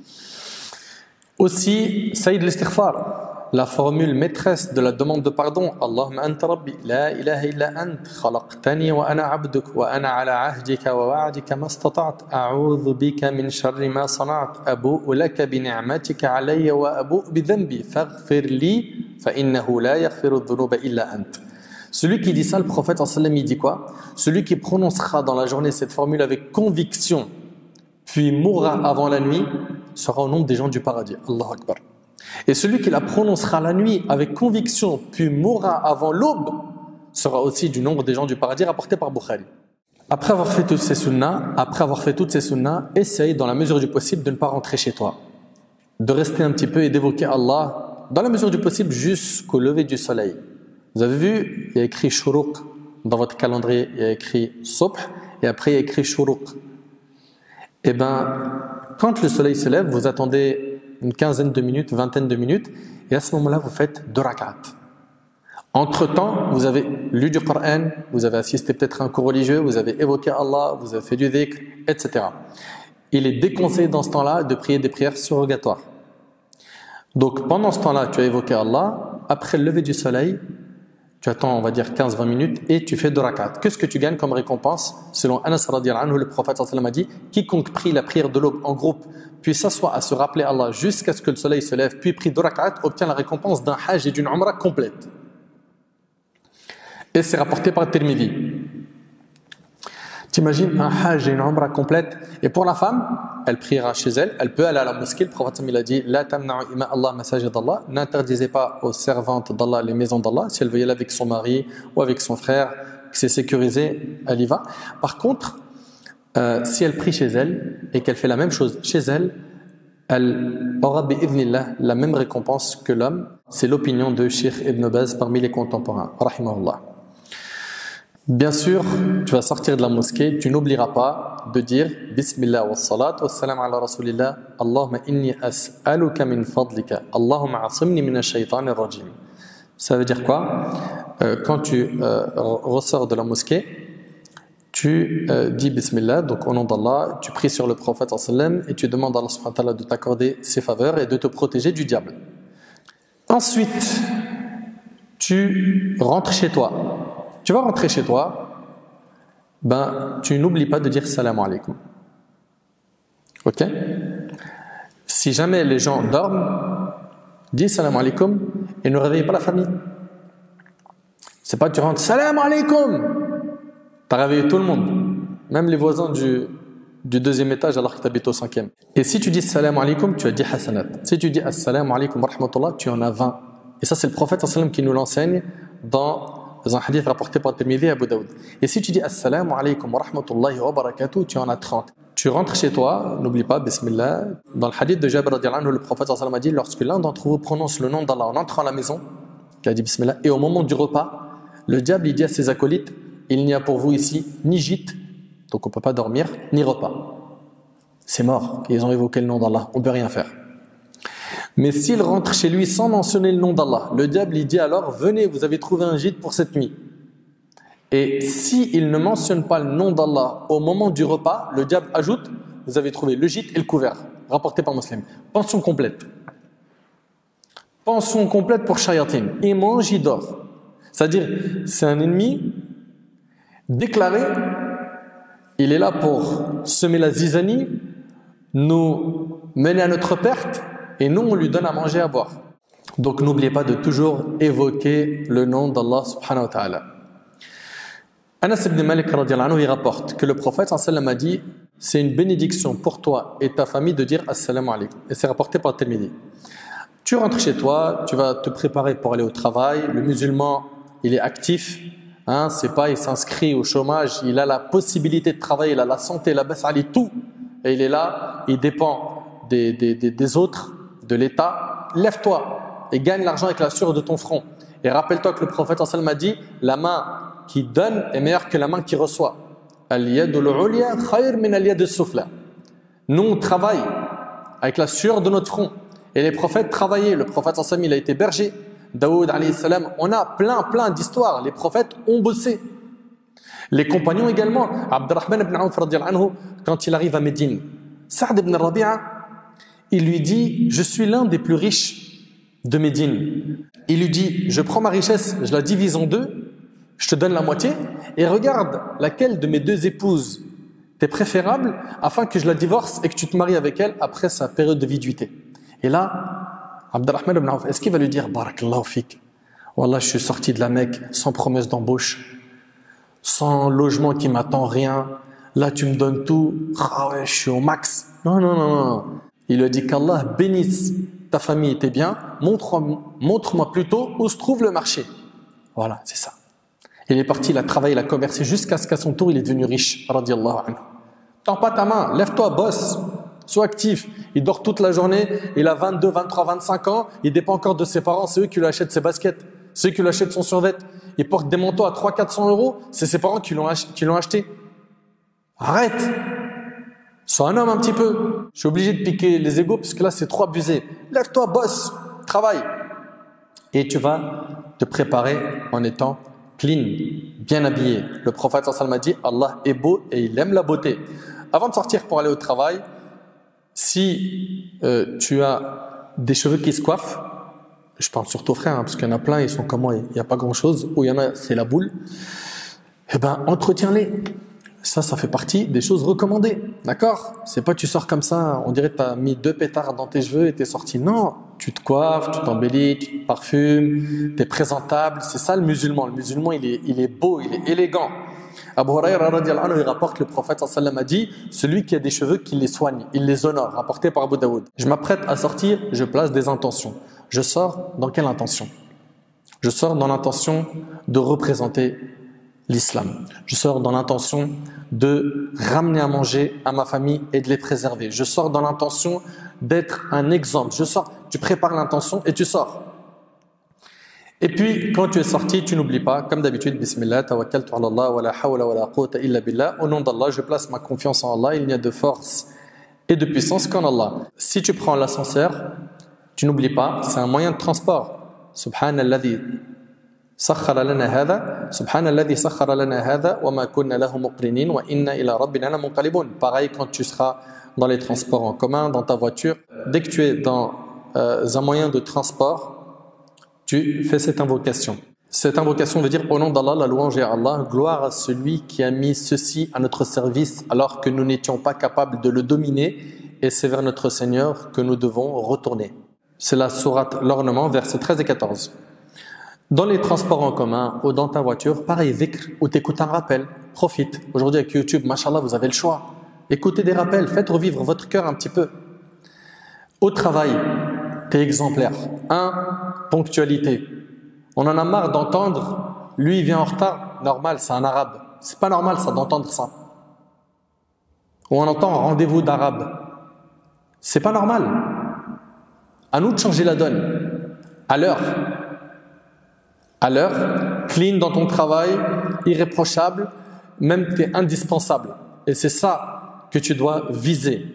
Aussi, Sayyid al-Istighfar, la formule maîtresse de la demande de pardon. Allahumma anta rabbi, la ilaha illa ant, khalaqtani wa ana abduk, wa ana ala ahdika wa wa'dika mastata'at, a'udhu bika min sharri ma sana'at, abu'u laka bi ni'matika alayya wa abu'u bi dhanbi, faghfir li, fa innahu la yaghfiru dhunuba illa ant. Celui qui dit ça, le prophète sallallahu alayhi wa sallam, il dit quoi? Celui qui prononcera dans la journée cette formule avec conviction, puis mourra avant la nuit, sera au nombre des gens du paradis. Allahu Akbar. Et celui qui la prononcera la nuit avec conviction, puis mourra avant l'aube, sera aussi du nombre des gens du paradis, rapporté par Bukhari. Après avoir fait toutes ces sunnas, après avoir fait toutes ces sunnas, essaye dans la mesure du possible de ne pas rentrer chez toi, de rester un petit peu et d'évoquer Allah dans la mesure du possible jusqu'au lever du soleil. Vous avez vu, il y a écrit shuruq dans votre calendrier, il y a écrit subh et après il y a écrit shuruq. Et bien, quand le soleil se lève, vous attendez une quinzaine de minutes, vingtaine de minutes, et à ce moment-là, vous faites deux rak'at. Entre-temps, vous avez lu du Coran, vous avez assisté peut-être à un cours religieux, vous avez évoqué Allah, vous avez fait du dhikr, et cetera. Il est déconseillé dans ce temps-là de prier des prières surrogatoires. Donc, pendant ce temps-là, tu as évoqué Allah. Après le lever du soleil, tu attends, on va dire quinze à vingt minutes et tu fais deux rak'at. Qu'est-ce que tu gagnes comme récompense? Selon Anas radiyallahu anhu, le prophète sallallahu alayhi wa sallam a dit, quiconque prie la prière de l'aube en groupe, puis s'assoit à se rappeler Allah jusqu'à ce que le soleil se lève, puis prie deux rak'at, obtient la récompense d'un hajj et d'une umrah complète. Et c'est rapporté par Tirmidhi. T'imagines un hajj et une umrah complète. Et pour la femme, elle priera chez elle, elle peut aller à la mosquée. Le prophète il a dit, La tamna'u ima Allah masajid Allah, n'interdisez pas aux servantes d'Allah les maisons d'Allah. Si elle veut y aller avec son mari ou avec son frère, que c'est sécurisé, elle y va. Par contre, euh, si elle prie chez elle et qu'elle fait la même chose chez elle, elle aura bi'idhnillah la même récompense que l'homme. C'est l'opinion de Cheikh Ibn Baz parmi les contemporains. Rahimahullah. Bien sûr, tu vas sortir de la mosquée, tu n'oublieras pas de dire Bismillah wa salat wa salam ala rasulillah Allahumma inni as'aluka min fadlika Allahumma asimni min ash-shaytan ar-rajim. Ça veut dire quoi? euh, Quand tu euh, ressors de la mosquée, tu euh, dis Bismillah, donc au nom d'Allah, tu pries sur le prophète sallam et tu demandes à Allah subhanahu wa ta'ala de t'accorder ses faveurs et de te protéger du diable. Ensuite, tu rentres chez toi. Tu vas rentrer chez toi, ben, tu n'oublies pas de dire salam alaikum. Ok? Si jamais les gens dorment, dis salam alaikum et ne réveille pas la famille. C'est pas que tu rentres salam alaikum. Tu as réveillé tout le monde, même les voisins du, du deuxième étage alors que tu habites au cinquième. Et si tu dis salam alaikum, tu as dit hasanat. Si tu dis assalamu alaikum wa rahmatullah, tu en as vingt. Et ça, c'est le prophète sallam qui nous l'enseigne dans un hadith rapporté par Tirmidhi et Abu Daoud. Et si tu dis assalamu alaikum wa rahmatullahi wa barakatuh, tu en as trente. Tu rentres chez toi, n'oublie pas, bismillah. Dans le hadith de Jabir radiyallahu anhu, le prophète sallallahu alayhi wa sallam a dit, lorsque l'un d'entre vous prononce le nom d'Allah en entrant à la maison, il a dit bismillah, et au moment du repas, le diable il dit à ses acolytes, il n'y a pour vous ici ni gîte, donc on ne peut pas dormir, ni repas. C'est mort, ils ont évoqué le nom d'Allah, on ne peut rien faire. Mais s'il rentre chez lui sans mentionner le nom d'Allah, le diable il dit alors, venez, vous avez trouvé un gîte pour cette nuit. Et s'il ne mentionne pas le nom d'Allah au moment du repas, le diable ajoute, vous avez trouvé le gîte et le couvert, rapporté par Muslim. Pension complète. Pension complète pour Shayatin. Il mange, il dort. C'est-à-dire, c'est un ennemi déclaré, il est là pour semer la zizanie, nous mener à notre perte, et nous on lui donne à manger et à boire. Donc n'oubliez pas de toujours évoquer le nom d'Allah subhanahu wa ta'ala. Anas ibn Malik radiyallahu anhu il rapporte que le prophète sallallahu alayhi wa sallam a dit, c'est une bénédiction pour toi et ta famille de dire assalamu alaikum. Et c'est rapporté par Tirmidhi. Tu rentres chez toi, tu vas te préparer pour aller au travail. Le musulman il est actif, hein, c'est pas il s'inscrit au chômage, il a la possibilité de travailler, il a la santé, la baisse, il tout, et il est là, il dépend des, des, des, des autres, de l'État. Lève-toi et gagne l'argent avec la sueur de ton front. Et rappelle-toi que le prophète sallallahu alayhi wa sallam a dit, la main qui donne est meilleure que la main qui reçoit. Al-yadul ulya khayr min al-yadis sufla. Nous on travaille avec la sueur de notre front. Et les prophètes travaillaient. Le prophète sallallahu alayhi wa sallam il a été berger. Daoud alayhi salam, on a plein plein d'histoires. Les prophètes ont bossé. Les compagnons également. Abdurrahman ibn Auf radiyallahu anhu, quand il arrive à Médine, Sa'd ibn Rabi'a, il lui dit, je suis l'un des plus riches de Médine. Il lui dit, je prends ma richesse, je la divise en deux, je te donne la moitié, et regarde laquelle de mes deux épouses t'est préférable, afin que je la divorce et que tu te maries avec elle après sa période de viduité. Et là, Abdurrahman ibn Auf, est-ce qu'il va lui dire, Barakallahu fik, Wallah, je suis sorti de la Mecque sans promesse d'embauche, sans logement qui m'attend, rien. Là, tu me donnes tout. Ah ouais, je suis au max. Non, non, non, non. Il lui dit qu'Allah bénisse ta famille et tes biens. Montre-moi montre plutôt où se trouve le marché. Voilà, c'est ça. Il est parti, il a travaillé, il a commercé jusqu'à ce qu'à son tour, il est devenu riche. Radiallahu anhu. Tends pas ta main, lève-toi, bosse. Sois actif. Il dort toute la journée. Il a vingt-deux, vingt-trois, vingt-cinq ans. Il dépend encore de ses parents. C'est eux qui lui achètent ses baskets. C'est eux qui lui achètent son survêt. Il porte des manteaux à trois cents à quatre cents euros. C'est ses parents qui l'ont ach qui l'ont acheté. Arrête. Sois un homme un petit peu. Je suis obligé de piquer les égos parce que là, c'est trop abusé. Lève-toi, bosse, travaille. Et tu vas te préparer en étant clean, bien habillé. Le prophète sallallahu alayhi wa sallam a dit, Allah est beau et il aime la beauté. Avant de sortir pour aller au travail, si euh, tu as des cheveux qui se coiffent, je parle surtout aux frères, hein, parce qu'il y en a plein, ils sont comme moi, il n'y a pas grand-chose, ou il y en a, c'est la boule, eh ben, entretiens-les. Ça, ça fait partie des choses recommandées, d'accord? C'est pas tu sors comme ça, on dirait que tu as mis deux pétards dans tes cheveux et tu es sorti. Non, tu te coiffes, tu t'embellis, tu te parfumes, tu es présentable. C'est ça le musulman. Le musulman, il est, il est beau, il est élégant. Abu Huraira radiyallahu anhu, il rapporte, le prophète sallallahu alayhi wa sallam a dit, celui qui a des cheveux, qui les soigne, il les honore, rapporté par Abu Daoud. Je m'apprête à sortir, je place des intentions. Je sors dans quelle intention? Je sors dans l'intention de représenter l'islam. Je sors dans l'intention de ramener à manger à ma famille et de les préserver. Je sors dans l'intention d'être un exemple. Je sors, tu prépares l'intention et tu sors. Et puis, quand tu es sorti, tu n'oublies pas, comme d'habitude, Bismillah, tawakkaltu ala Allah, wa la hawla wa la quwwata illa billah. Au nom d'Allah, je place ma confiance en Allah. Il n'y a de force et de puissance qu'en Allah. Si tu prends l'ascenseur, tu n'oublies pas, c'est un moyen de transport. Subhanalladhi sakhkhara lana hadha, subhanalladhi sakhkhara lana hadha, wa ma kunna lahu muqrinin, wa inna ila rabbina lamunqalibun. Pareil quand tu seras dans les transports en commun, dans ta voiture. Dès que tu es dans euh, un moyen de transport, tu fais cette invocation. Cette invocation veut dire au nom d'Allah, la louange est à Allah, gloire à celui qui a mis ceci à notre service alors que nous n'étions pas capables de le dominer, et c'est vers notre Seigneur que nous devons retourner. C'est la sourate l'ornement, versets treize et quatorze. Dans les transports en commun ou dans ta voiture, pareil, dhikr, ou t'écoutes un rappel, profite. Aujourd'hui avec YouTube, mashallah, vous avez le choix. Écoutez des rappels, faites revivre votre cœur un petit peu. Au travail, t'es exemplaire. Un, ponctualité. On en a marre d'entendre, lui il vient en retard, normal, c'est un arabe. C'est pas normal ça d'entendre ça. Ou on entend rendez-vous d'arabe. C'est pas normal. À nous de changer la donne. À l'heure. À l'heure, clean dans ton travail, irréprochable, même tu es indispensable. Et c'est ça que tu dois viser.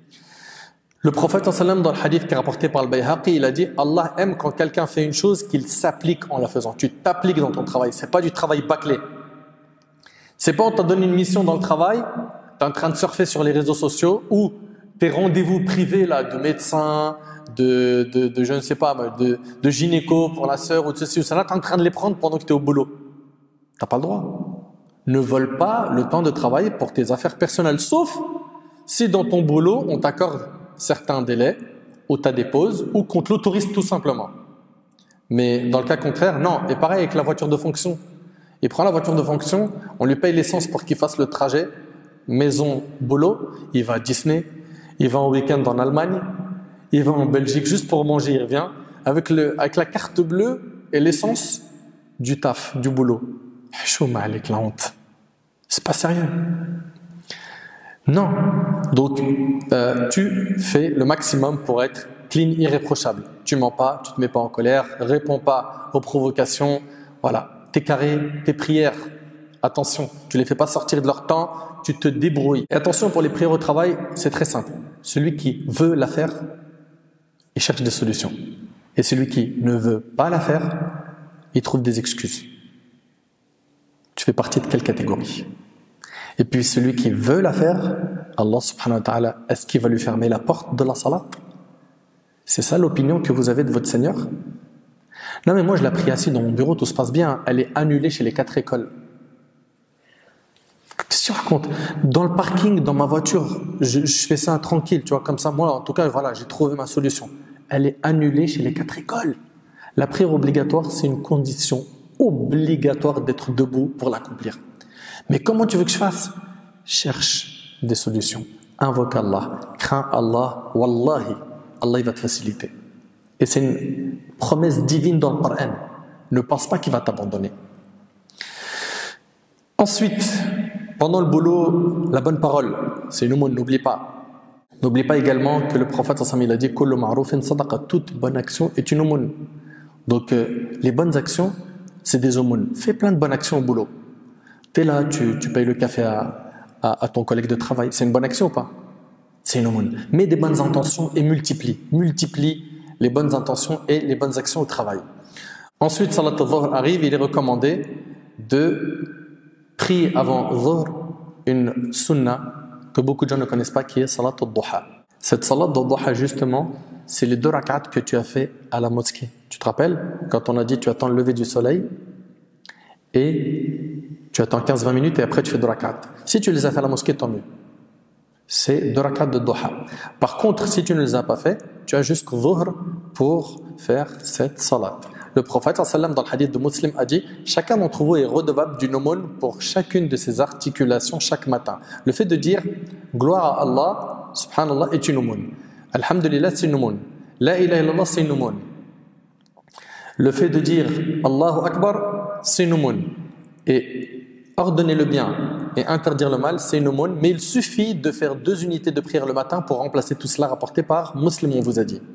Le prophète sallam dans le hadith qui est rapporté par le Bayhaqi, il a dit Allah aime quand quelqu'un fait une chose qu'il s'applique en la faisant. Tu t'appliques dans ton travail, c'est pas du travail bâclé. C'est pas on t'a donné une mission dans le travail, tu es en train de surfer sur les réseaux sociaux ou tes rendez-vous privés là de médecins, de, de, de je ne sais pas, de, de gynéco pour la sœur ou de ceci ou cela, tu es en train de les prendre pendant que tu es au boulot. T'as pas le droit. Ne vole pas le temps de travail pour tes affaires personnelles, sauf si dans ton boulot on t'accorde certains délais, ou tu as des pauses, ou qu'on te l'autorise tout simplement. Mais dans le cas contraire, non. Et pareil avec la voiture de fonction. Il prend la voiture de fonction, on lui paye l'essence pour qu'il fasse le trajet, maison, boulot, il va à Disney, il va en week-end en Allemagne, il va en Belgique juste pour manger, il revient, avec, le, avec la carte bleue et l'essence du taf, du boulot. Chouma avec la honte. C'est pas sérieux. Non. Donc, euh, tu fais le maximum pour être clean, irréprochable. Tu mens pas, tu te mets pas en colère, réponds pas aux provocations. Voilà. Tes carrés, tes prières, attention, tu les fais pas sortir de leur temps, tu te débrouilles. Et attention pour les prières au travail, c'est très simple. Celui qui veut la faire, il cherche des solutions. Et celui qui ne veut pas la faire, il trouve des excuses. Tu fais partie de quelle catégorie ? Et puis celui qui veut la faire, Allah subhanahu wa ta'ala, est-ce qu'il va lui fermer la porte de la salat? C'est ça l'opinion que vous avez de votre Seigneur? Non mais moi je l'ai pris assis dans mon bureau, tout se passe bien, elle est annulée chez les quatre écoles. Qu'est-ce que tu racontes? Dans le parking, dans ma voiture, je, je fais ça tranquille, tu vois, comme ça, moi en tout cas, voilà, j'ai trouvé ma solution. Elle est annulée chez les quatre écoles. La prière obligatoire, c'est une condition obligatoire d'être debout pour l'accomplir. Mais comment tu veux que je fasse? Cherche des solutions. Invoque Allah. Crains Allah. Wallahi, Allah il va te faciliter. Et c'est une promesse divine dans le Coran. Ne pense pas qu'il va t'abandonner. Ensuite, pendant le boulot, la bonne parole, c'est une aumône, n'oublie pas. N'oublie pas également que le prophète sallallahu alayhi wa sallam il a dit Kullu ma'rufin sadaqa, toute bonne action est une aumône. Donc euh, les bonnes actions, c'est des aumônes. Fais plein de bonnes actions au boulot. Tu es là, tu, tu payes le café à, à, à ton collègue de travail. C'est une bonne action ou pas? C'est une aumône. Mets des bonnes intentions et multiplie. Multiplie les bonnes intentions et les bonnes actions au travail. Ensuite, salat al-dhuhr arrive, il est recommandé de prier avant dhuhr une sunna que beaucoup de gens ne connaissent pas, qui est salat al-duha. Cette salat de duha, justement, c'est les deux rak'at que tu as fait à la mosquée. Tu te rappelles quand on a dit tu attends le lever du soleil et tu attends quinze à vingt minutes et après tu fais deux rak'at. Si tu les as fait à la mosquée, tant mieux. C'est deux rak'at de duha. Par contre, si tu ne les as pas fait, tu as jusqu'au dhuhr pour faire cette salat. Le prophète sallam dans le hadith de Muslim a dit chacun d'entre vous est redevable d'une aumône pour chacune de ses articulations chaque matin. Le fait de dire gloire à Allah, subhanallah, est une aumône. Alhamdulillah, c'est une aumône. La ilaha illallah, c'est une aumône. Le fait de dire Allahu Akbar, c'est une aumône. Et ordonner le bien et interdire le mal, c'est une aumône. Mais il suffit de faire deux unités de prière le matin pour remplacer tout cela rapporté par Muslim, on vous a dit.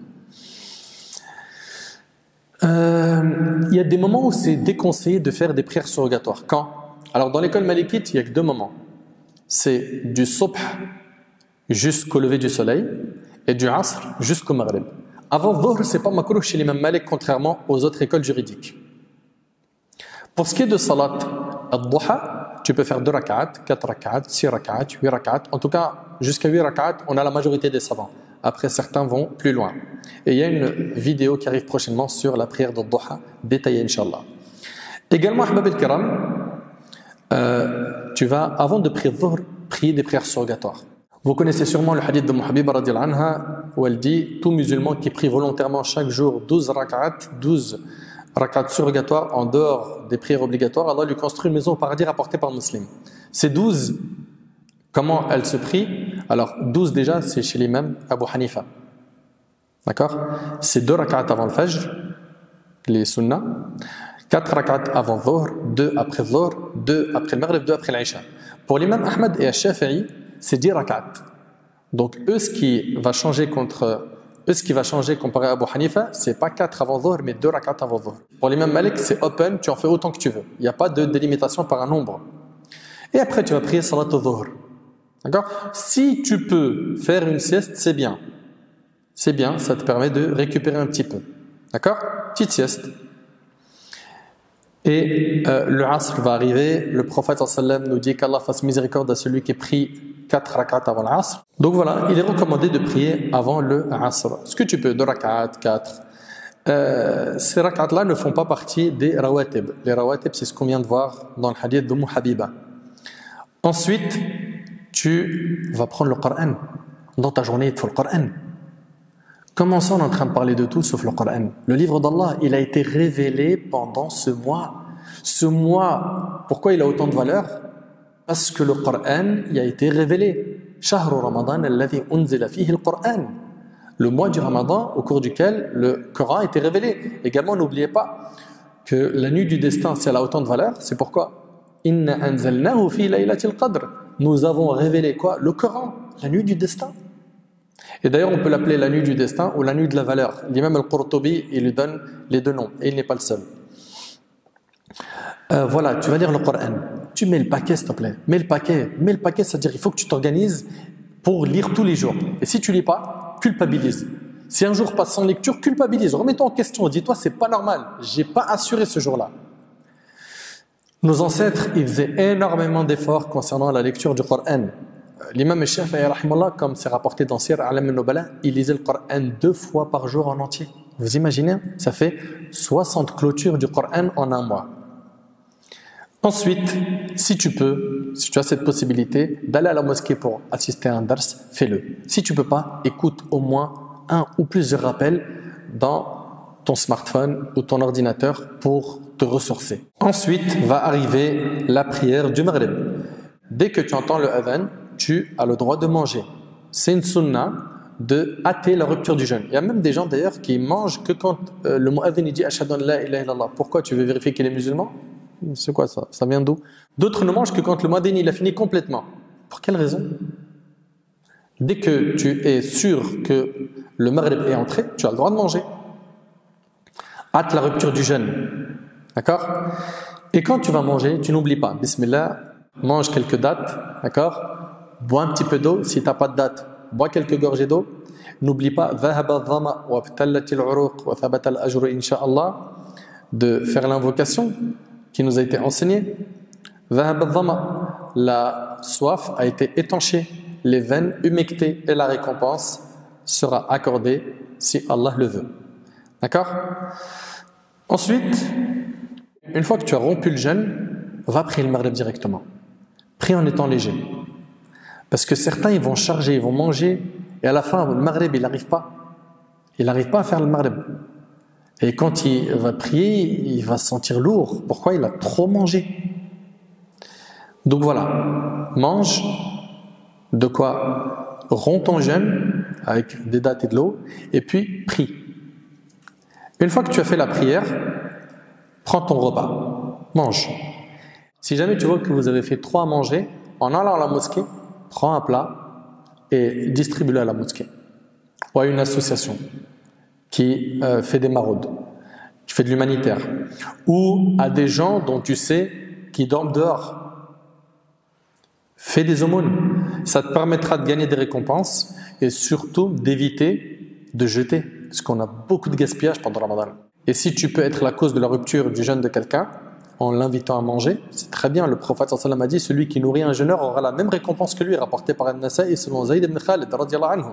Euh, il y a des moments où c'est déconseillé de faire des prières surrogatoires. Quand? Alors dans l'école malikite, il n'y a que deux moments. C'est du subh jusqu'au lever du soleil et du asr jusqu'au maghrib. Avant dhuhr, c'est pas makruh chez l'imam Malik, contrairement aux autres écoles juridiques. Pour ce qui est de salat al-duha, tu peux faire deux rak'at, quatre rak'at, six rak'at, huit rak'at. En tout cas, jusqu'à huit rak'at, on a la majorité des savants. Après, certains vont plus loin. Et il y a une vidéo qui arrive prochainement sur la prière de duha, détaillée, Inch'Allah. Également, Ahbab al-Kiram, euh, tu vas, avant de prier dhuhr, prier des prières surrogatoires. Vous connaissez sûrement le hadith de Muhabiba radhiyallahu anha, où elle dit tout musulman qui prie volontairement chaque jour douze rak'at, douze rak'at surrogatoires en dehors des prières obligatoires, Allah lui construit une maison au paradis rapportée par Muslim. Ces douze, comment elle se prie? Alors, douze déjà, c'est chez l'imam Abu Hanifa. D'accord? C'est deux rak'at avant le fajr, les sunnah, quatre rak'at avant dhuhr, deux après dhuhr, deux après le maghrib, deux après l'isha. Pour l'imam Ahmad et al-Shafi'i, c'est dix rak'at. Donc, eux, ce qui va changer contre eux, ce qui va changer comparé à Abu Hanifa, c'est pas quatre avant dhuhr, mais deux rak'at avant dhuhr. Pour l'imam Malik, c'est open, tu en fais autant que tu veux. Il n'y a pas de délimitation par un nombre. Et après, tu vas prier salat al-dhuhr. D'accord? Si tu peux faire une sieste, c'est bien. C'est bien, ça te permet de récupérer un petit peu. D'accord? Petite sieste. Et euh, le asr va arriver. Le prophète sallam nous dit qu'Allah fasse miséricorde à celui qui prie quatre rak'at avant l'asr. Donc voilà, il est recommandé de prier avant le asr. Ce que tu peux, deux rak'at, quatre. Euh, ces rak'at-là ne font pas partie des rawatib. Les rawatib, c'est ce qu'on vient de voir dans le hadith de Habiba. Ensuite, tu vas prendre le Coran. Dans ta journée, il te faut le Coran. Comment ça, on est en train de parler de tout sauf le Coran? Le livre d'Allah, il a été révélé pendant ce mois. Ce mois, pourquoi il a autant de valeur? Parce que le Coran, il a été révélé. Shahru Ramadan alladhi unzila fihi al-Qur'an. Le mois du Ramadan au cours duquel le Coran a été révélé. Également, n'oubliez pas que la nuit du destin, si elle a autant de valeur, c'est pourquoi Inna anzalnahu fi laylatil qadr. Nous avons révélé quoi? Le Coran, la nuit du destin. Et d'ailleurs, on peut l'appeler la nuit du destin ou la nuit de la valeur. L'imam al-Qurtubi, il lui donne les deux noms et il n'est pas le seul. Euh, voilà, tu vas lire le Coran. Tu mets le paquet, s'il te plaît. Mets le paquet. Mets le paquet, c'est-à-dire qu'il faut que tu t'organises pour lire tous les jours. Et si tu lis pas, culpabilise. Si un jour passe sans lecture, culpabilise. Remets-toi en question. Dis-toi, c'est pas normal. J'ai pas assuré ce jour-là. Nos ancêtres, ils faisaient énormément d'efforts concernant la lecture du Coran. L'imam Shafi'i, rahimallah, comme c'est rapporté dans Sir A'lam al-Nubala, il lisait le Coran deux fois par jour en entier. Vous imaginez? Ça fait soixante clôtures du Coran en un mois. Ensuite, si tu peux, si tu as cette possibilité d'aller à la mosquée pour assister à un dars, fais-le. Si tu peux pas, écoute au moins un ou plusieurs rappels dans ton smartphone ou ton ordinateur pour te ressourcer. Ensuite, va arriver la prière du Maghrib. Dès que tu entends le adhan, tu as le droit de manger. C'est une sunna de hâter la rupture du jeûne. Il y a même des gens d'ailleurs qui mangent que quand euh, le mu'adhin dit ashhadu an la ilaha illallah. Pourquoi? Tu veux vérifier qu'il est musulman? C'est quoi ça? Ça vient d'où? D'autres ne mangent que quand le mu'adhin il a fini complètement. Pour quelle raison? Dès que tu es sûr que le maghrib est entré, tu as le droit de manger. Hâte la rupture du jeûne. D'accord? Et quand tu vas manger, tu n'oublies pas. Bismillah, mange quelques dattes. D'accord? Bois un petit peu d'eau. Si tu n'as pas de dattes, bois quelques gorgées d'eau. N'oublie pas de faire l'invocation qui nous a été enseignée. La soif a été étanchée, les veines humectées et la récompense sera accordée si Allah le veut. D'accord? Ensuite, une fois que tu as rompu le jeûne, va prier le maghrib directement. Prie en étant léger. Parce que certains, ils vont charger, ils vont manger, et à la fin, le maghrib, il n'arrive pas. Il n'arrive pas à faire le maghrib. Et quand il va prier, il va se sentir lourd. Pourquoi? Il a trop mangé. Donc voilà, mange, de quoi romps ton jeûne avec des dattes et de l'eau, et puis prie. Une fois que tu as fait la prière, prends ton repas, mange. Si jamais tu vois que vous avez fait trop à manger, en allant à la mosquée, prends un plat et distribue-le à la mosquée ou à une association qui euh, fait des maraudes, qui fait de l'humanitaire, ou à des gens dont tu sais qui dorment dehors. Fais des aumônes, ça te permettra de gagner des récompenses et surtout d'éviter de jeter, parce qu'on a beaucoup de gaspillage pendant le Ramadan. Et si tu peux être la cause de la rupture du jeûne de quelqu'un en l'invitant à manger, c'est très bien. Le prophète sallallahu alayhi wa sallam a dit: celui qui nourrit un jeûneur aura la même récompense que lui, rapporté par An-Nasa'i selon Zayd ibn Khalid radiyallahu anhu.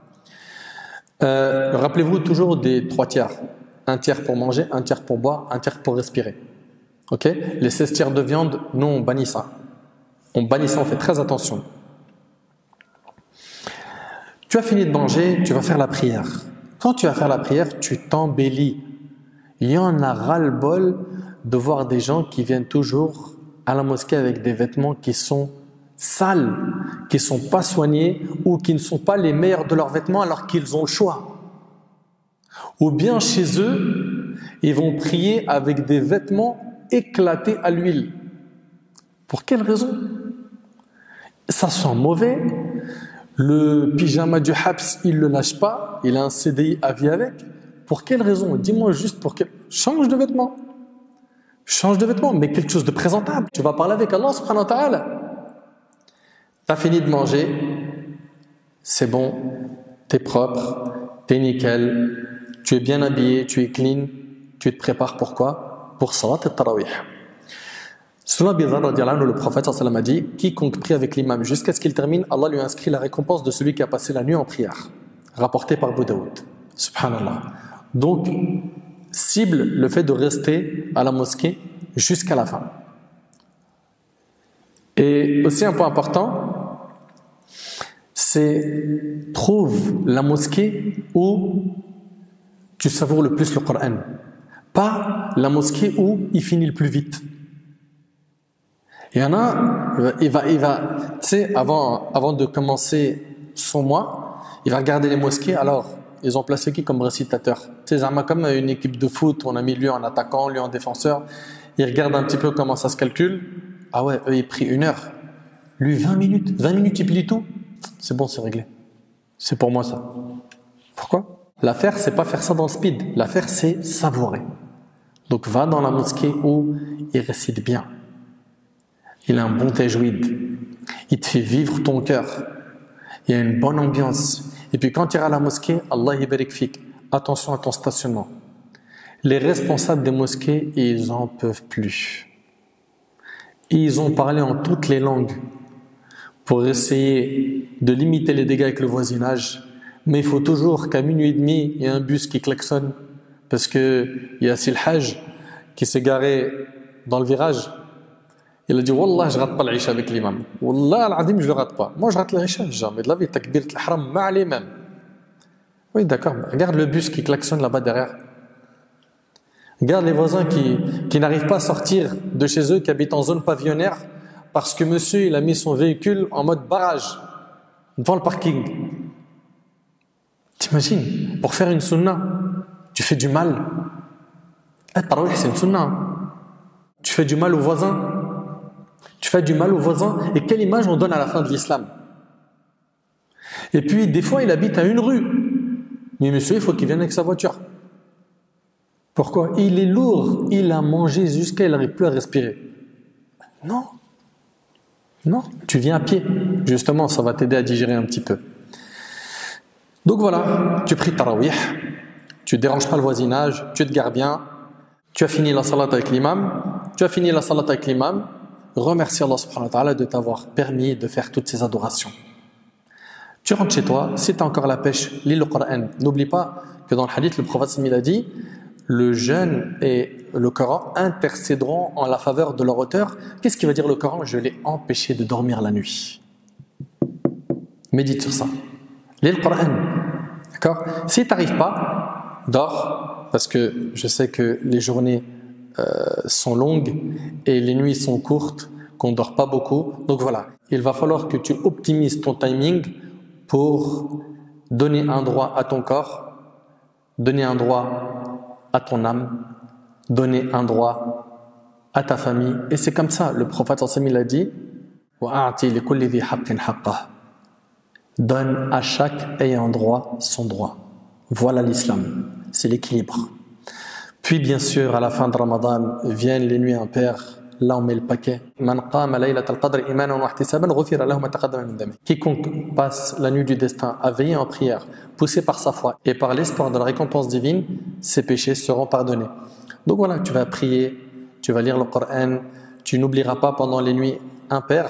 Euh, rappelez-vous toujours des trois tiers. Un tiers pour manger, un tiers pour boire, un tiers pour respirer. Ok? Les seize tiers de viande, nous on bannit ça. On bannit ça, on fait très attention. Tu as fini de manger, tu vas faire la prière. Quand tu vas faire la prière, tu t'embellis. Il y en a ras-le-bol de voir des gens qui viennent toujours à la mosquée avec des vêtements qui sont sales, qui ne sont pas soignés ou qui ne sont pas les meilleurs de leurs vêtements alors qu'ils ont le choix. Ou bien chez eux, ils vont prier avec des vêtements éclatés à l'huile. Pour quelle raison? Ça sent mauvais. Le pyjama du Habs, il ne le lâche pas. Il a un C D I à vie avec. Pour quelle raison? Dis-moi juste pour quelle... Change de vêtements. Change de vêtements, mais quelque chose de présentable. Tu vas parler avec Allah subhanahu wa ta'ala. Tu as fini de manger. C'est bon. Tu es propre. Tu es nickel. Tu es bien habillé. Tu es clean. Tu te prépares pour quoi? Pour Salat al-Tarawih. Selon Abi Dharr radiyallahu anhu, le prophète sallallahu alayhi wa sallam a dit: quiconque prie avec l'imam jusqu'à ce qu'il termine, Allah lui inscrit la récompense de celui qui a passé la nuit en prière. Rapporté par Abu Daoud. Subhanallah. Donc, cible le fait de rester à la mosquée jusqu'à la fin. Et aussi un point important, c'est trouve la mosquée où tu savoures le plus le Coran. Pas la mosquée où il finit le plus vite. Il y en a, il va, il va, tu sais, avant, avant de commencer son mois, il va regarder les mosquées. Alors, ils ont placé qui comme récitateur? Tu sais, comme une équipe de foot, on a mis lui en attaquant, lui en défenseur. Il regarde un petit peu comment ça se calcule. Ah ouais, eux, ils prient une heure. Lui, vingt minutes. vingt minutes, il plie tout. C'est bon, c'est réglé. C'est pour moi, ça. Pourquoi? L'affaire, c'est pas faire ça dans le speed. L'affaire, c'est savourer. Donc, va dans la mosquée où il récite bien. Il a un bon tajwid. Il te fait vivre ton cœur. Il y a une bonne ambiance. Et puis quand tu iras à la mosquée, Allah yabarik fik. Attention à ton stationnement. Les responsables des mosquées, ils en peuvent plus. Ils ont parlé en toutes les langues pour essayer de limiter les dégâts avec le voisinage. Mais il faut toujours qu'à minuit et demi, il y ait un bus qui klaxonne parce qu'il y a Sil Hajj qui s'est garé dans le virage. Il a dit: Wallah, je ne rate pas l'Isha avec l'imam. Wallah, al-Adim, je ne le rate pas. Moi, je rate l'Isha, jamais de la vie. Takbirat al-Ihram, ma l'imam. Oui, d'accord. Regarde le bus qui klaxonne là-bas derrière. Regarde les voisins qui, qui n'arrivent pas à sortir de chez eux, qui habitent en zone pavillonnaire, parce que monsieur, il a mis son véhicule en mode barrage, devant le parking. T'imagines, pour faire une sunna, tu fais du mal. At-Tarawih, c'est une sunna. Tu fais du mal aux voisins. Tu fais du mal aux voisins. Et quelle image on donne à la fin de l'islam? Et puis, des fois, il habite à une rue. Mais monsieur, il faut qu'il vienne avec sa voiture. Pourquoi? Il est lourd. Il a mangé jusqu'à il n'arrive plus à respirer. Non. Non. Tu viens à pied. Justement, ça va t'aider à digérer un petit peu. Donc voilà, tu pries Tarawih. Tu ne déranges pas le voisinage. Tu te gares bien. Tu as fini la salat avec l'imam. Tu as fini la salat avec l'imam. Remercie Allah subhanahu wa ta'ala de t'avoir permis de faire toutes ces adorations. Tu rentres chez toi, si tu as encore la pêche, lis le Coran. N'oublie pas que dans le hadith, le prophète il a dit le jeûne et le Coran intercéderont en la faveur de leur auteur. Qu'est-ce qui veut dire le Coran? Je l'ai empêché de dormir la nuit. Médite sur ça. Lis le Coran. D'accord? Si tu n'arrives pas, dors, parce que je sais que les journées euh, sont longues et les nuits sont courtes, qu'on ne dort pas beaucoup. Donc voilà, il va falloir que tu optimises ton timing pour donner un droit à ton corps, donner un droit à ton âme, donner un droit à ta famille. Et c'est comme ça, le prophète il a dit donne à chaque ayant droit son droit. Voilà l'islam, c'est l'équilibre. Puis bien sûr, à la fin de Ramadan, viennent les nuits impaires. Là on met le paquet. Quiconque passe la nuit du destin à veiller en prière, poussé par sa foi et par l'espoir de la récompense divine, ses péchés seront pardonnés. Donc voilà, tu vas prier, tu vas lire le Coran, tu n'oublieras pas pendant les nuits impaires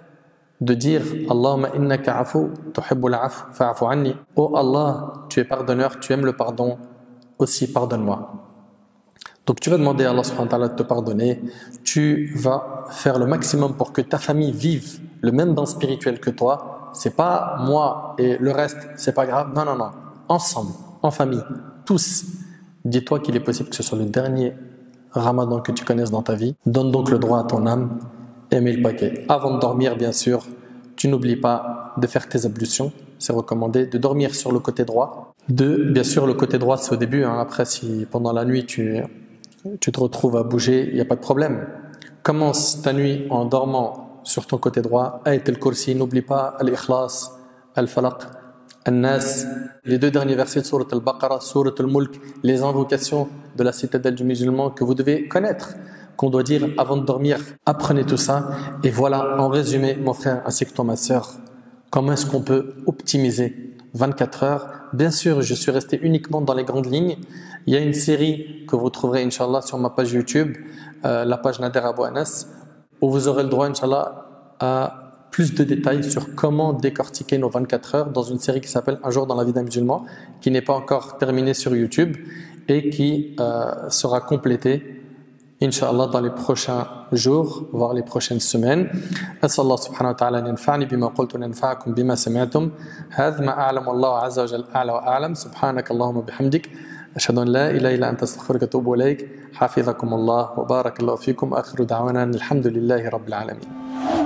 de dire Allahumma innaka afu tuhibbul afw fa'fu anni. Oh Allah, tu es pardonneur, tu aimes le pardon, aussi pardonne-moi. Donc tu vas demander à Allah subhanahu wa ta'ala de te pardonner, tu vas faire le maximum pour que ta famille vive le même bain spirituel que toi. C'est pas moi et le reste, c'est pas grave. Non, non, non. Ensemble, en famille, tous. Dis-toi qu'il est possible que ce soit le dernier Ramadan que tu connaisses dans ta vie. Donne donc le droit à ton âme et mets le paquet. Avant de dormir, bien sûr, tu n'oublies pas de faire tes ablutions. C'est recommandé de dormir sur le côté droit. De, bien sûr, le côté droit, c'est au début. Hein. Après, si pendant la nuit, tu... tu te retrouves à bouger, il n'y a pas de problème. Commence ta nuit en dormant sur ton côté droit. Ayat al-Kursi, n'oublie pas Al-Ikhlas, Al-Falaq, Al-Nas, les deux derniers versets de Surat Al-Baqarah, Surat Al-Mulk, les invocations de la citadelle du musulman que vous devez connaître, qu'on doit dire avant de dormir. Apprenez tout ça. Et voilà, en résumé, mon frère ainsi que toi, ma sœur, comment est-ce qu'on peut optimiser vingt-quatre heures. Bien sûr, je suis resté uniquement dans les grandes lignes. Il y a une série que vous trouverez, Inch'Allah, sur ma page YouTube, euh, la page Nader Abou Anas, où vous aurez le droit, Inch'Allah, à plus de détails sur comment décortiquer nos vingt-quatre heures dans une série qui s'appelle Un jour dans la vie d'un musulman, qui n'est pas encore terminée sur YouTube et qui euh, sera complétée Inch'Allah dans les prochains jours, voire les prochaines semaines. أسأل الله سبحانه وتعالى أن ينفعني بما قلت وننفعكم بما سمعتم. هذا ما أعلم والله عز وجل أعلى وأعلم. سبحانك اللهم وبحمدك أشهد أن لا إله إلا أنت أستغفرك وأتوب إليك. حفظكم الله وبارك الله فيكم. آخر دعوانا الحمد لله رب العالمين.